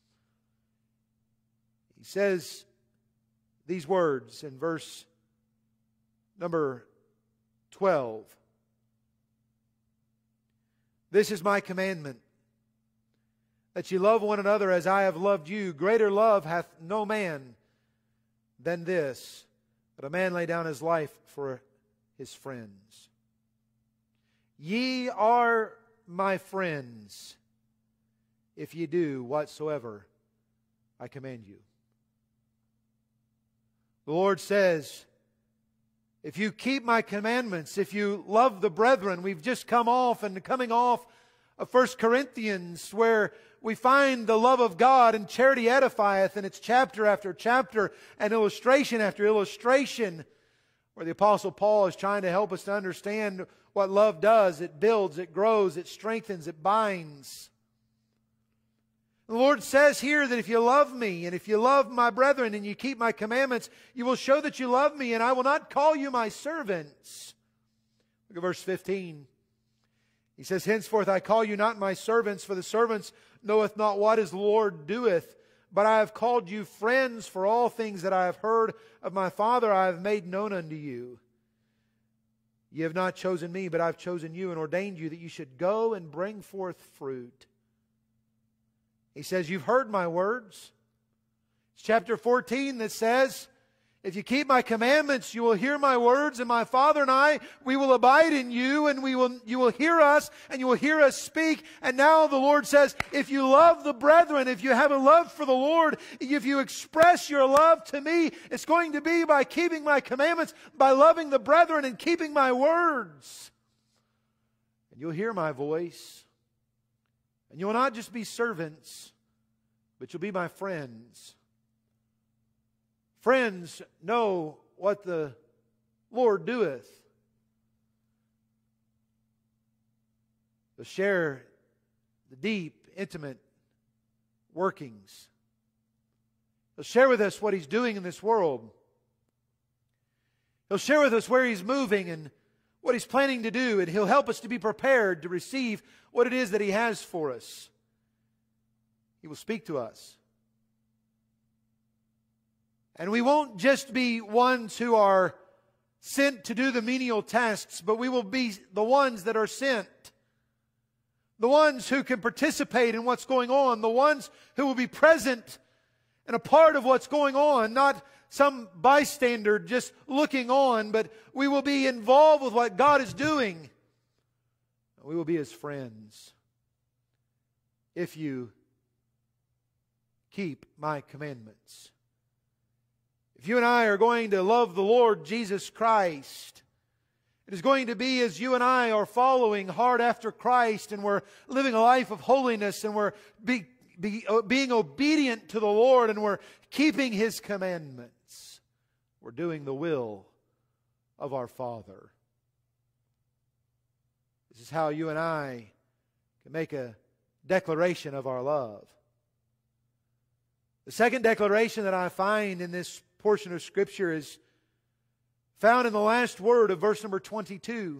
He says these words in verse number 12. This is my commandment, that ye love one another as I have loved you. Greater love hath no man than this, that a man lay down his life for his friends. Ye are my friends, if ye do whatsoever I command you. The Lord says, if you keep my commandments, if you love the brethren, we've just coming off of 1 Corinthians, where we find the love of God, and charity edifieth, and it's chapter after chapter and illustration after illustration, where the Apostle Paul is trying to help us to understand what love does. It builds, it grows, it strengthens, it binds. The Lord says here that if you love me, and if you love my brethren, and you keep my commandments, you will show that you love me, and I will not call you my servants. Look at verse 15. He says, Henceforth I call you not my servants, for the servants knoweth not what his Lord doeth. But I have called you friends, for all things that I have heard of my Father I have made known unto you. Ye have not chosen me, but I have chosen you and ordained you that you should go and bring forth fruit. He says, you've heard my words. It's chapter 14 that says, if you keep my commandments, you will hear my words, and my Father and I, we will abide in you, and you will hear us, and you will hear us speak. And now the Lord says, if you love the brethren, if you have a love for the Lord, if you express your love to me, it's going to be by keeping my commandments, by loving the brethren and keeping my words. And you'll hear my voice. And you will not just be servants, but you'll be my friends. Friends know what the Lord doeth. They'll share the deep, intimate workings. He'll share with us what He's doing in this world. He'll share with us where He's moving and what He's planning to do, and He'll help us to be prepared to receive what it is that He has for us. He will speak to us. And we won't just be ones who are sent to do the menial tasks, but we will be the ones that are sent. The ones who can participate in what's going on. The ones who will be present and a part of what's going on. Not some bystander just looking on, but we will be involved with what God is doing. We will be His friends if you keep my commandments. If you and I are going to love the Lord Jesus Christ, it is going to be as you and I are following hard after Christ, and we're living a life of holiness, and we're being obedient to the Lord, and we're keeping His commandments. We're doing the will of our Father. This is how you and I can make a declaration of our love. The second declaration that I find in this portion of Scripture is found in the last word of verse number 22.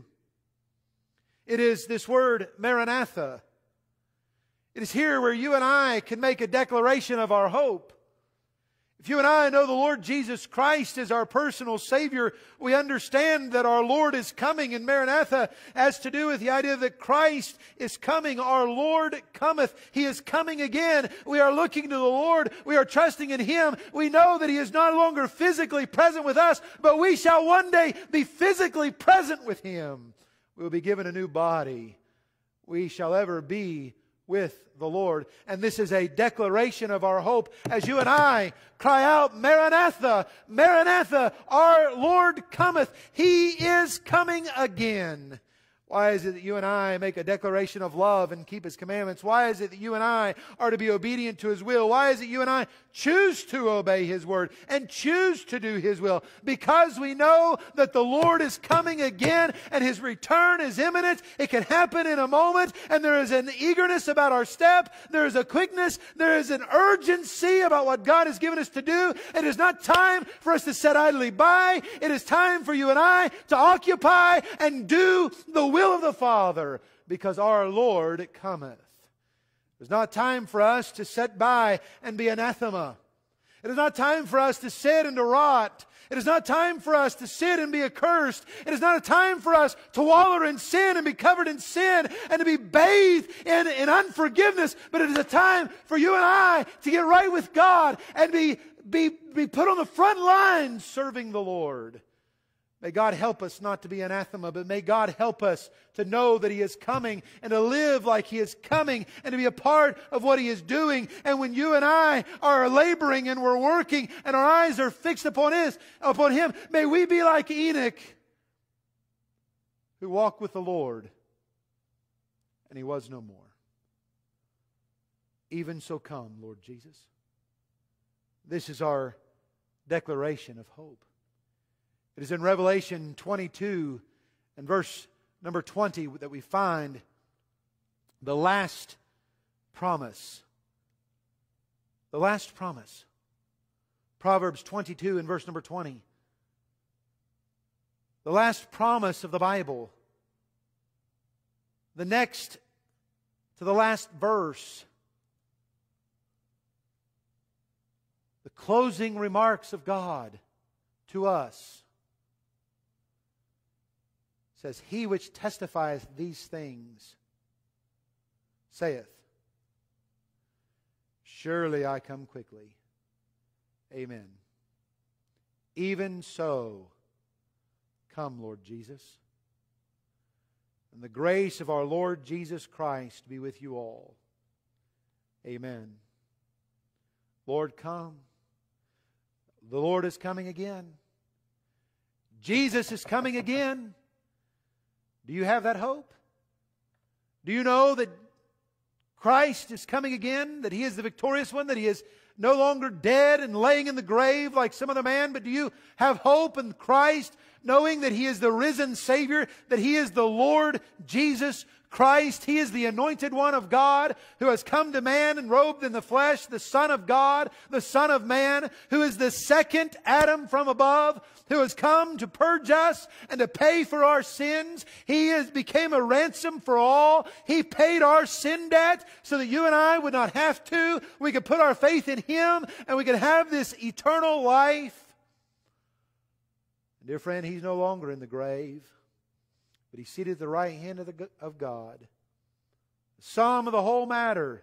It is this word, Maranatha. It is here where you and I can make a declaration of our hope. If you and I know the Lord Jesus Christ as our personal Savior, we understand that our Lord is coming. And Maranatha has to do with the idea that Christ is coming. Our Lord cometh. He is coming again. We are looking to the Lord. We are trusting in Him. We know that He is no longer physically present with us, but we shall one day be physically present with Him. We will be given a new body. We shall ever be with the Lord. And this is a declaration of our hope as you and I cry out, Maranatha, Maranatha, our Lord cometh. He is coming again. Why is it that you and I make a declaration of love and keep His commandments? Why is it that you and I are to be obedient to His will? Why is it you and I choose to obey His word and choose to do His will? Because we know that the Lord is coming again and His return is imminent. It can happen in a moment, and there is an eagerness about our step. There is a quickness. There is an urgency about what God has given us to do. It is not time for us to sit idly by. It is time for you and I to occupy and do the will of the Father, because our Lord cometh. It is not time for us to sit by and be anathema. It is not time for us to sit and to rot. It is not time for us to sit and be accursed. It is not a time for us to wallow in sin and be covered in sin and to be bathed in unforgiveness. But it is a time for you and I to get right with God and be put on the front lines serving the Lord. May God help us not to be anathema, but may God help us to know that He is coming and to live like He is coming and to be a part of what He is doing. And when you and I are laboring and we're working and our eyes are fixed upon Him, may we be like Enoch, who walked with the Lord and he was no more. Even so come, Lord Jesus. This is our declaration of hope. It is in Revelation 22 and verse number 20 that we find the last promise. The last promise. Proverbs 22 and verse number 20. The last promise of the Bible. The next to the last verse. The closing remarks of God to us. Says, He which testifieth these things saith, Surely I come quickly. Amen. Even so, come, Lord Jesus. And the grace of our Lord Jesus Christ be with you all. Amen. Lord, come. The Lord is coming again. Jesus is coming again. Do you have that hope? Do you know that Christ is coming again? That He is the victorious one? That He is no longer dead and laying in the grave like some other man? But do you have hope in Christ, knowing that He is the risen Savior, that He is the Lord Jesus Christ? He is the anointed one of God who has come to man and robed in the flesh, the Son of God, the Son of Man, who is the second Adam from above, who has come to purge us and to pay for our sins. He became a ransom for all. He paid our sin debt so that you and I would not have to. We could put our faith in Him and we could have this eternal life. Dear friend, He's no longer in the grave, but He's seated at the right hand of God. The sum of the whole matter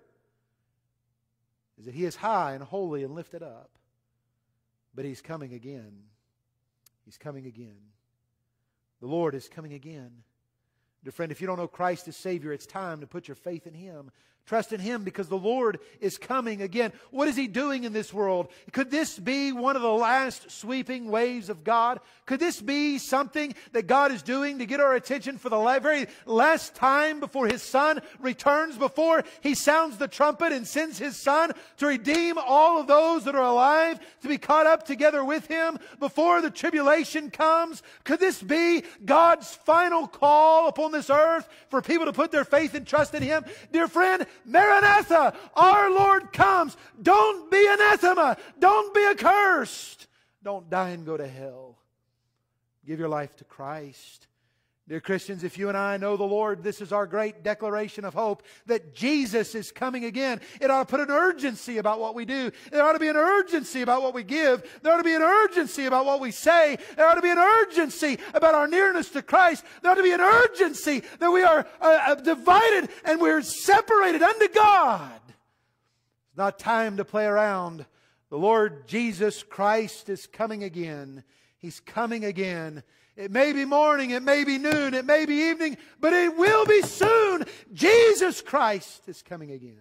is that He is high and holy and lifted up. But He's coming again. He's coming again. The Lord is coming again. Dear friend, if you don't know Christ as Savior, it's time to put your faith in Him. Trust in Him, because the Lord is coming again. What is He doing in this world? Could this be one of the last sweeping waves of God? Could this be something that God is doing to get our attention for the very last time before His Son returns, before He sounds the trumpet and sends His Son to redeem all of those that are alive, to be caught up together with Him before the tribulation comes? Could this be God's final call upon this earth for people to put their faith and trust in Him? Dear friend, Maranatha, our Lord comes. Don't be anathema. Don't be accursed. Don't die and go to hell. Give your life to Christ. Dear Christians, if you and I know the Lord, this is our great declaration of hope, that Jesus is coming again. It ought to put an urgency about what we do. There ought to be an urgency about what we give. There ought to be an urgency about what we say. There ought to be an urgency about our nearness to Christ. There ought to be an urgency that we are divided and we're separated unto God. It's not time to play around. The Lord Jesus Christ is coming again. He's coming again. It may be morning, it may be noon, it may be evening, but it will be soon. Jesus Christ is coming again.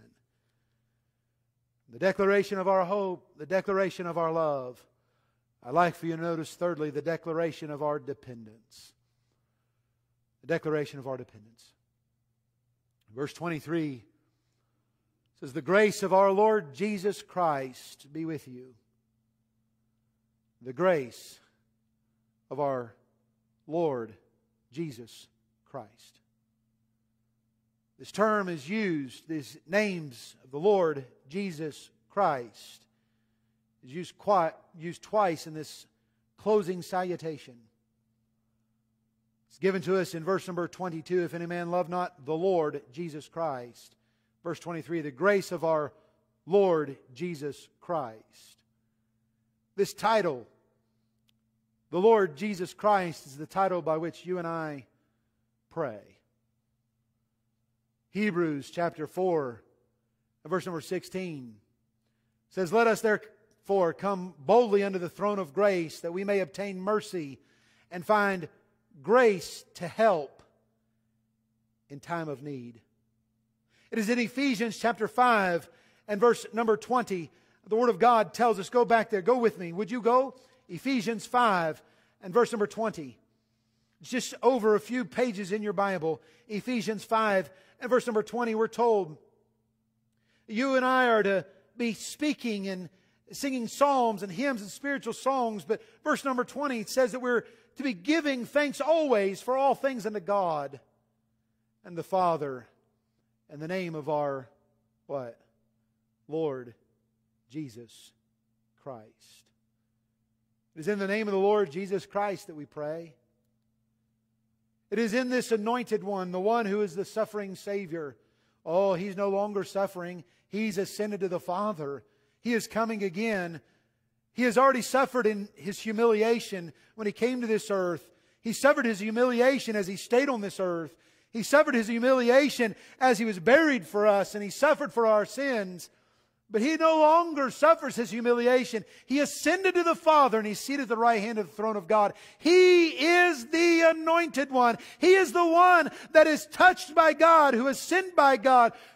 The declaration of our hope, the declaration of our love. I'd like for you to notice, thirdly, the declaration of our dependence. The declaration of our dependence. Verse 23 says, "The grace of our Lord Jesus Christ be with you." The grace of our Lord Jesus Christ. This term is used, these names of the Lord Jesus Christ is used twice in this closing salutation. It's given to us in verse number 22, "If any man love not the Lord Jesus Christ." Verse 23, "The grace of our Lord Jesus Christ." This title, the Lord Jesus Christ, is the title by which you and I pray. Hebrews chapter 4, verse number 16 says, "Let us therefore come boldly unto the throne of grace, that we may obtain mercy and find grace to help in time of need." It is in Ephesians chapter 5 and verse number 20. The Word of God tells us, go back there, go with me. Would you go? Ephesians 5 and verse number 20. It's just over a few pages in your Bible. Ephesians 5 and verse number 20, we're told you and I are to be speaking and singing psalms and hymns and spiritual songs. But verse number 20 says that we're to be giving thanks always for all things unto God and the Father in the name of our, what? Lord Jesus Christ. It is in the name of the Lord Jesus Christ that we pray. It is in this anointed one, the one who is the suffering Savior. Oh, He's no longer suffering. He's ascended to the Father. He is coming again. He has already suffered in His humiliation when He came to this earth. He suffered His humiliation as He stayed on this earth. He suffered His humiliation as He was buried for us, and He suffered for our sins. But He no longer suffers His humiliation. He ascended to the Father and He's seated at the right hand of the throne of God. He is the anointed one. He is the one that is touched by God, who is sent by God, who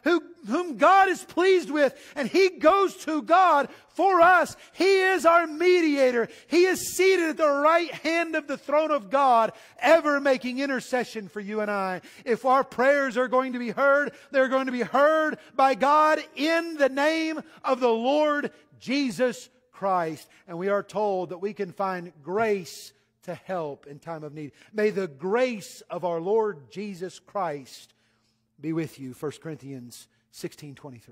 whom God is pleased with, and He goes to God for us. He is our mediator. He is seated at the right hand of the throne of God, ever making intercession for you and I. If our prayers are going to be heard, they're going to be heard by God in the name of the Lord Jesus Christ. And we are told that we can find grace to help in time of need. May the grace of our Lord Jesus Christ be with you. 1 Corinthians 16:23.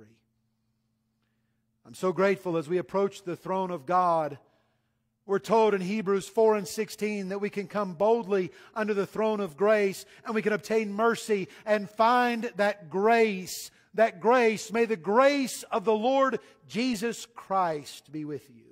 I'm so grateful as we approach the throne of God. We're told in Hebrews 4:16 that we can come boldly under the throne of grace and we can obtain mercy and find that grace. That grace, may the grace of the Lord Jesus Christ be with you.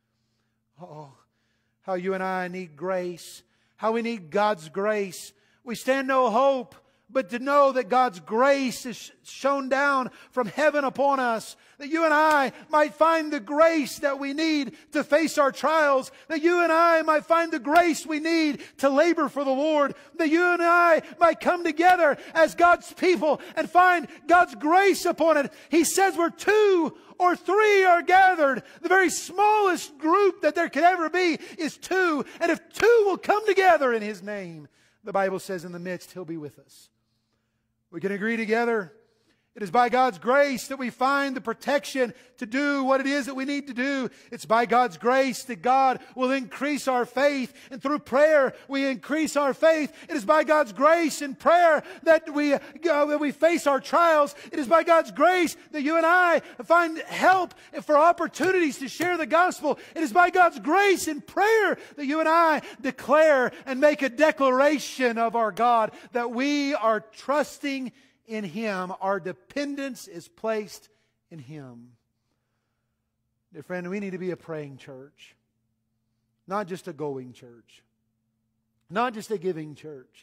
Oh, how you and I need grace. How we need God's grace. We stand no hope but to know that God's grace is shown down from heaven upon us. That you and I might find the grace that we need to face our trials. That you and I might find the grace we need to labor for the Lord. That you and I might come together as God's people and find God's grace upon it. He says where 2 or 3 are gathered, the very smallest group that there could ever be is 2. And if 2 will come together in His name, the Bible says in the midst He'll be with us. We can agree together. It is by God's grace that we find the protection to do what it is that we need to do. It's by God's grace that God will increase our faith. And through prayer, we increase our faith. It is by God's grace and prayer that we face our trials. It is by God's grace that you and I find help for opportunities to share the gospel. It is by God's grace and prayer that you and I declare and make a declaration of our God that we are trusting in Him. Our dependence is placed in Him. Dear friend, we need to be a praying church. Not just a going church. Not just a giving church.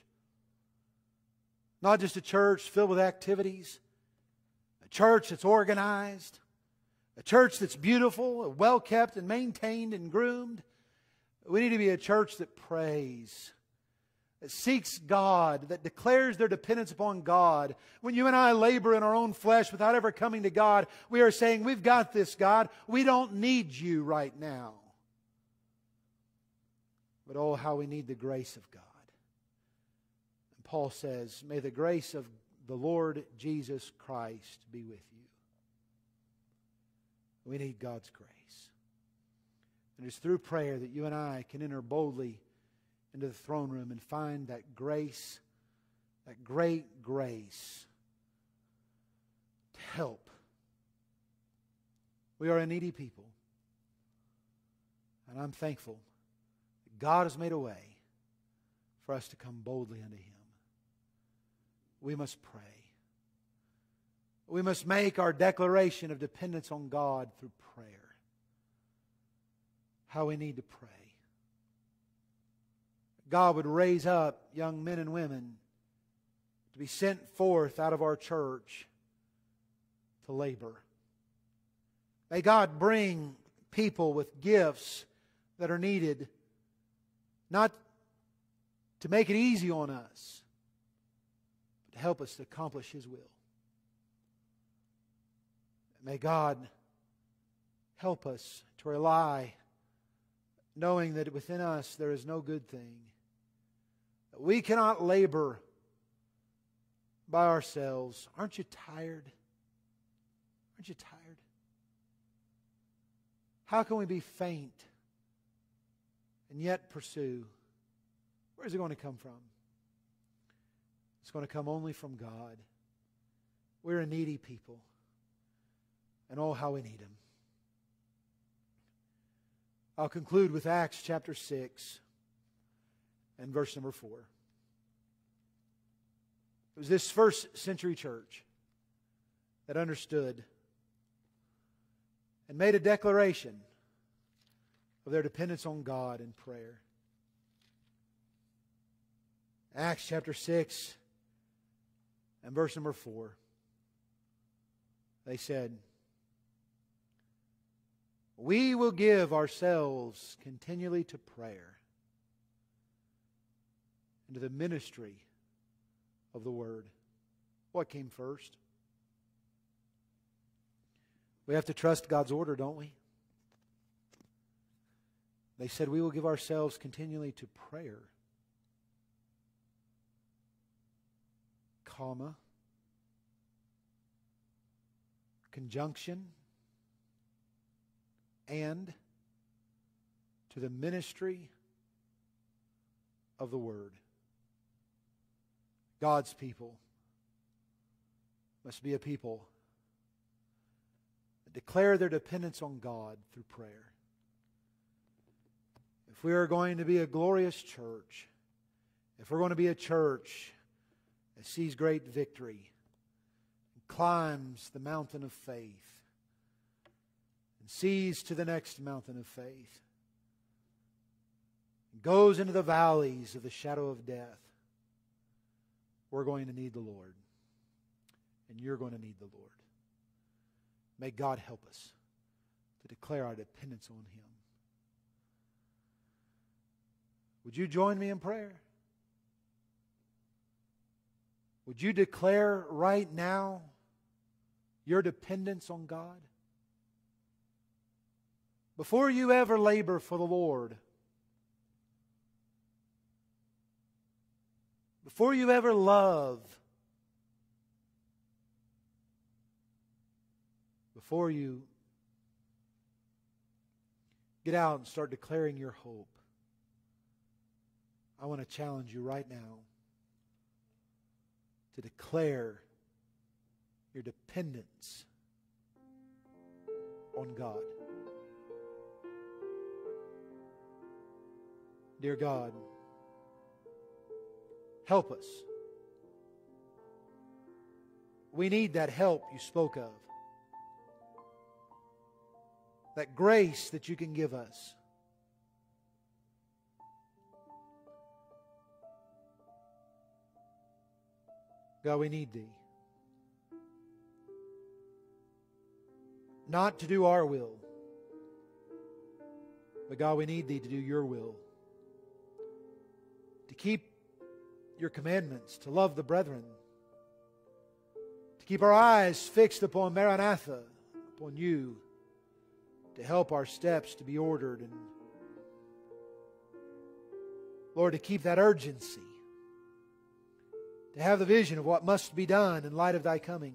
Not just a church filled with activities. A church that's organized. A church that's beautiful, well kept and maintained and groomed. We need to be a church that prays. That seeks God, that declares their dependence upon God. When you and I labor in our own flesh without ever coming to God, we are saying, we've got this, God. We don't need you right now. But oh, how we need the grace of God. And Paul says, may the grace of the Lord Jesus Christ be with you. We need God's grace. And it's through prayer that you and I can enter boldly into the throne room and find that grace, that great grace to help. We are a needy people. And I'm thankful that God has made a way for us to come boldly unto Him. We must pray. We must make our declaration of dependence on God through prayer. How we need to pray. God would raise up young men and women to be sent forth out of our church to labor. May God bring people with gifts that are needed, not to make it easy on us, but to help us to accomplish His will. May God help us to rely, knowing that within us there is no good thing. We cannot labor by ourselves. Aren't you tired? Aren't you tired? How can we be faint and yet pursue? Where is it going to come from? It's going to come only from God. We're a needy people. And oh, how we need Him. I'll conclude with Acts chapter 6. And verse number 4. It was this first century church that understood and made a declaration of their dependence on God in prayer. Acts chapter 6 and verse number 4. They said, we will give ourselves continually to prayer and to the ministry of the Word. What came first? We have to trust God's order, don't we? They said we will give ourselves continually to prayer, comma, conjunction, and to the ministry of the Word. God's people must be a people that declare their dependence on God through prayer. If we are going to be a glorious church, if we're going to be a church that sees great victory, and climbs the mountain of faith, and sees to the next mountain of faith, and goes into the valleys of the shadow of death, we're going to need the Lord. And you're going to need the Lord. May God help us to declare our dependence on Him. Would you join me in prayer? Would you declare right now your dependence on God? Before you ever labor for the Lord, before you ever love, before you get out and start declaring your hope, I want to challenge you right now to declare your dependence on God. Dear God, help us. We need that help you spoke of. That grace that you can give us. God, we need Thee. Not to do our will, but God, we need Thee to do Your will. To keep Your commandments, to love the brethren, to keep our eyes fixed upon Maranatha, upon You, to help our steps to be ordered, and Lord, to keep that urgency, to have the vision of what must be done in light of Thy coming.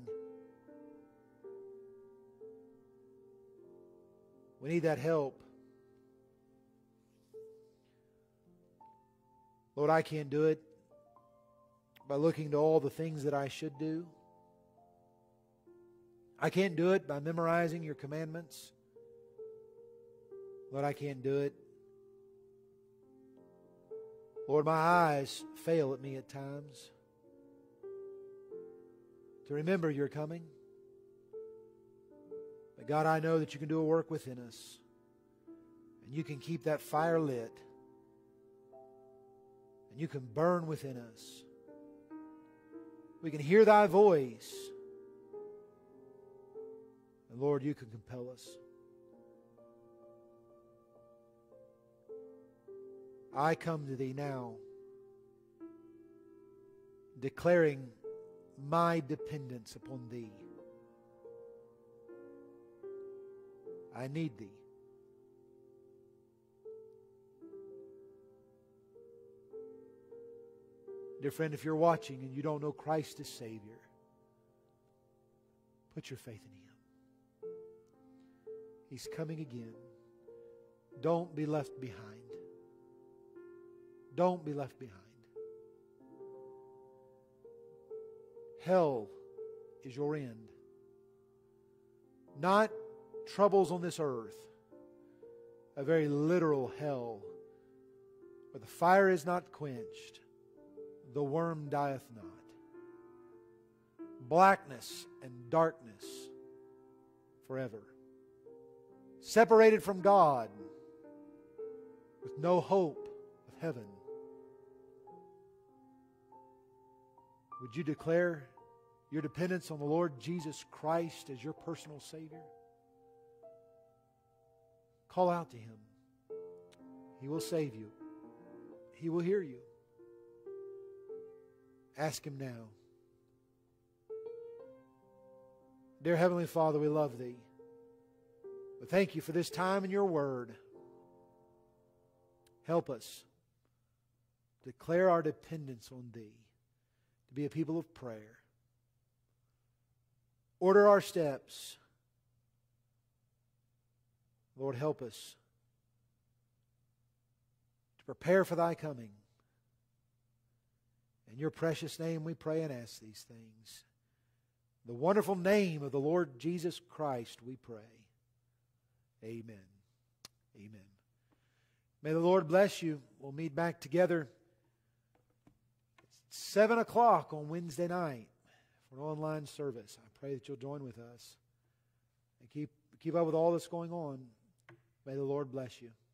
We need that help. Lord, I can't do it by looking to all the things that I should do. I can't do it by memorizing Your commandments. Lord, I can't do it. Lord, my eyes fail at me at times to remember Your coming. But God, I know that You can do a work within us. And You can keep that fire lit. And You can burn within us. We can hear Thy voice. And Lord, You can compel us. I come to Thee now, declaring my dependence upon Thee. I need Thee. Dear friend, if you're watching and you don't know Christ as Savior, put your faith in Him. He's coming again. Don't be left behind. Don't be left behind. Hell is your end. Not troubles on this earth. A very literal hell where the fire is not quenched, the worm dieth not. Blackness and darkness forever. Separated from God with no hope of heaven. Would you declare your dependence on the Lord Jesus Christ as your personal Savior? Call out to Him. He will save you. He will hear you. Ask Him now. Dear Heavenly Father, we love Thee. But thank you for this time in your word. Help us declare our dependence on Thee, to be a people of prayer. Order our steps. Lord, help us to prepare for Thy coming. In your precious name we pray and ask these things. In the wonderful name of the Lord Jesus Christ we pray. Amen. Amen. May the Lord bless you. We'll meet back together at 7 o'clock on Wednesday night for an online service. I pray that you'll join with us and keep up with all that's going on. May the Lord bless you.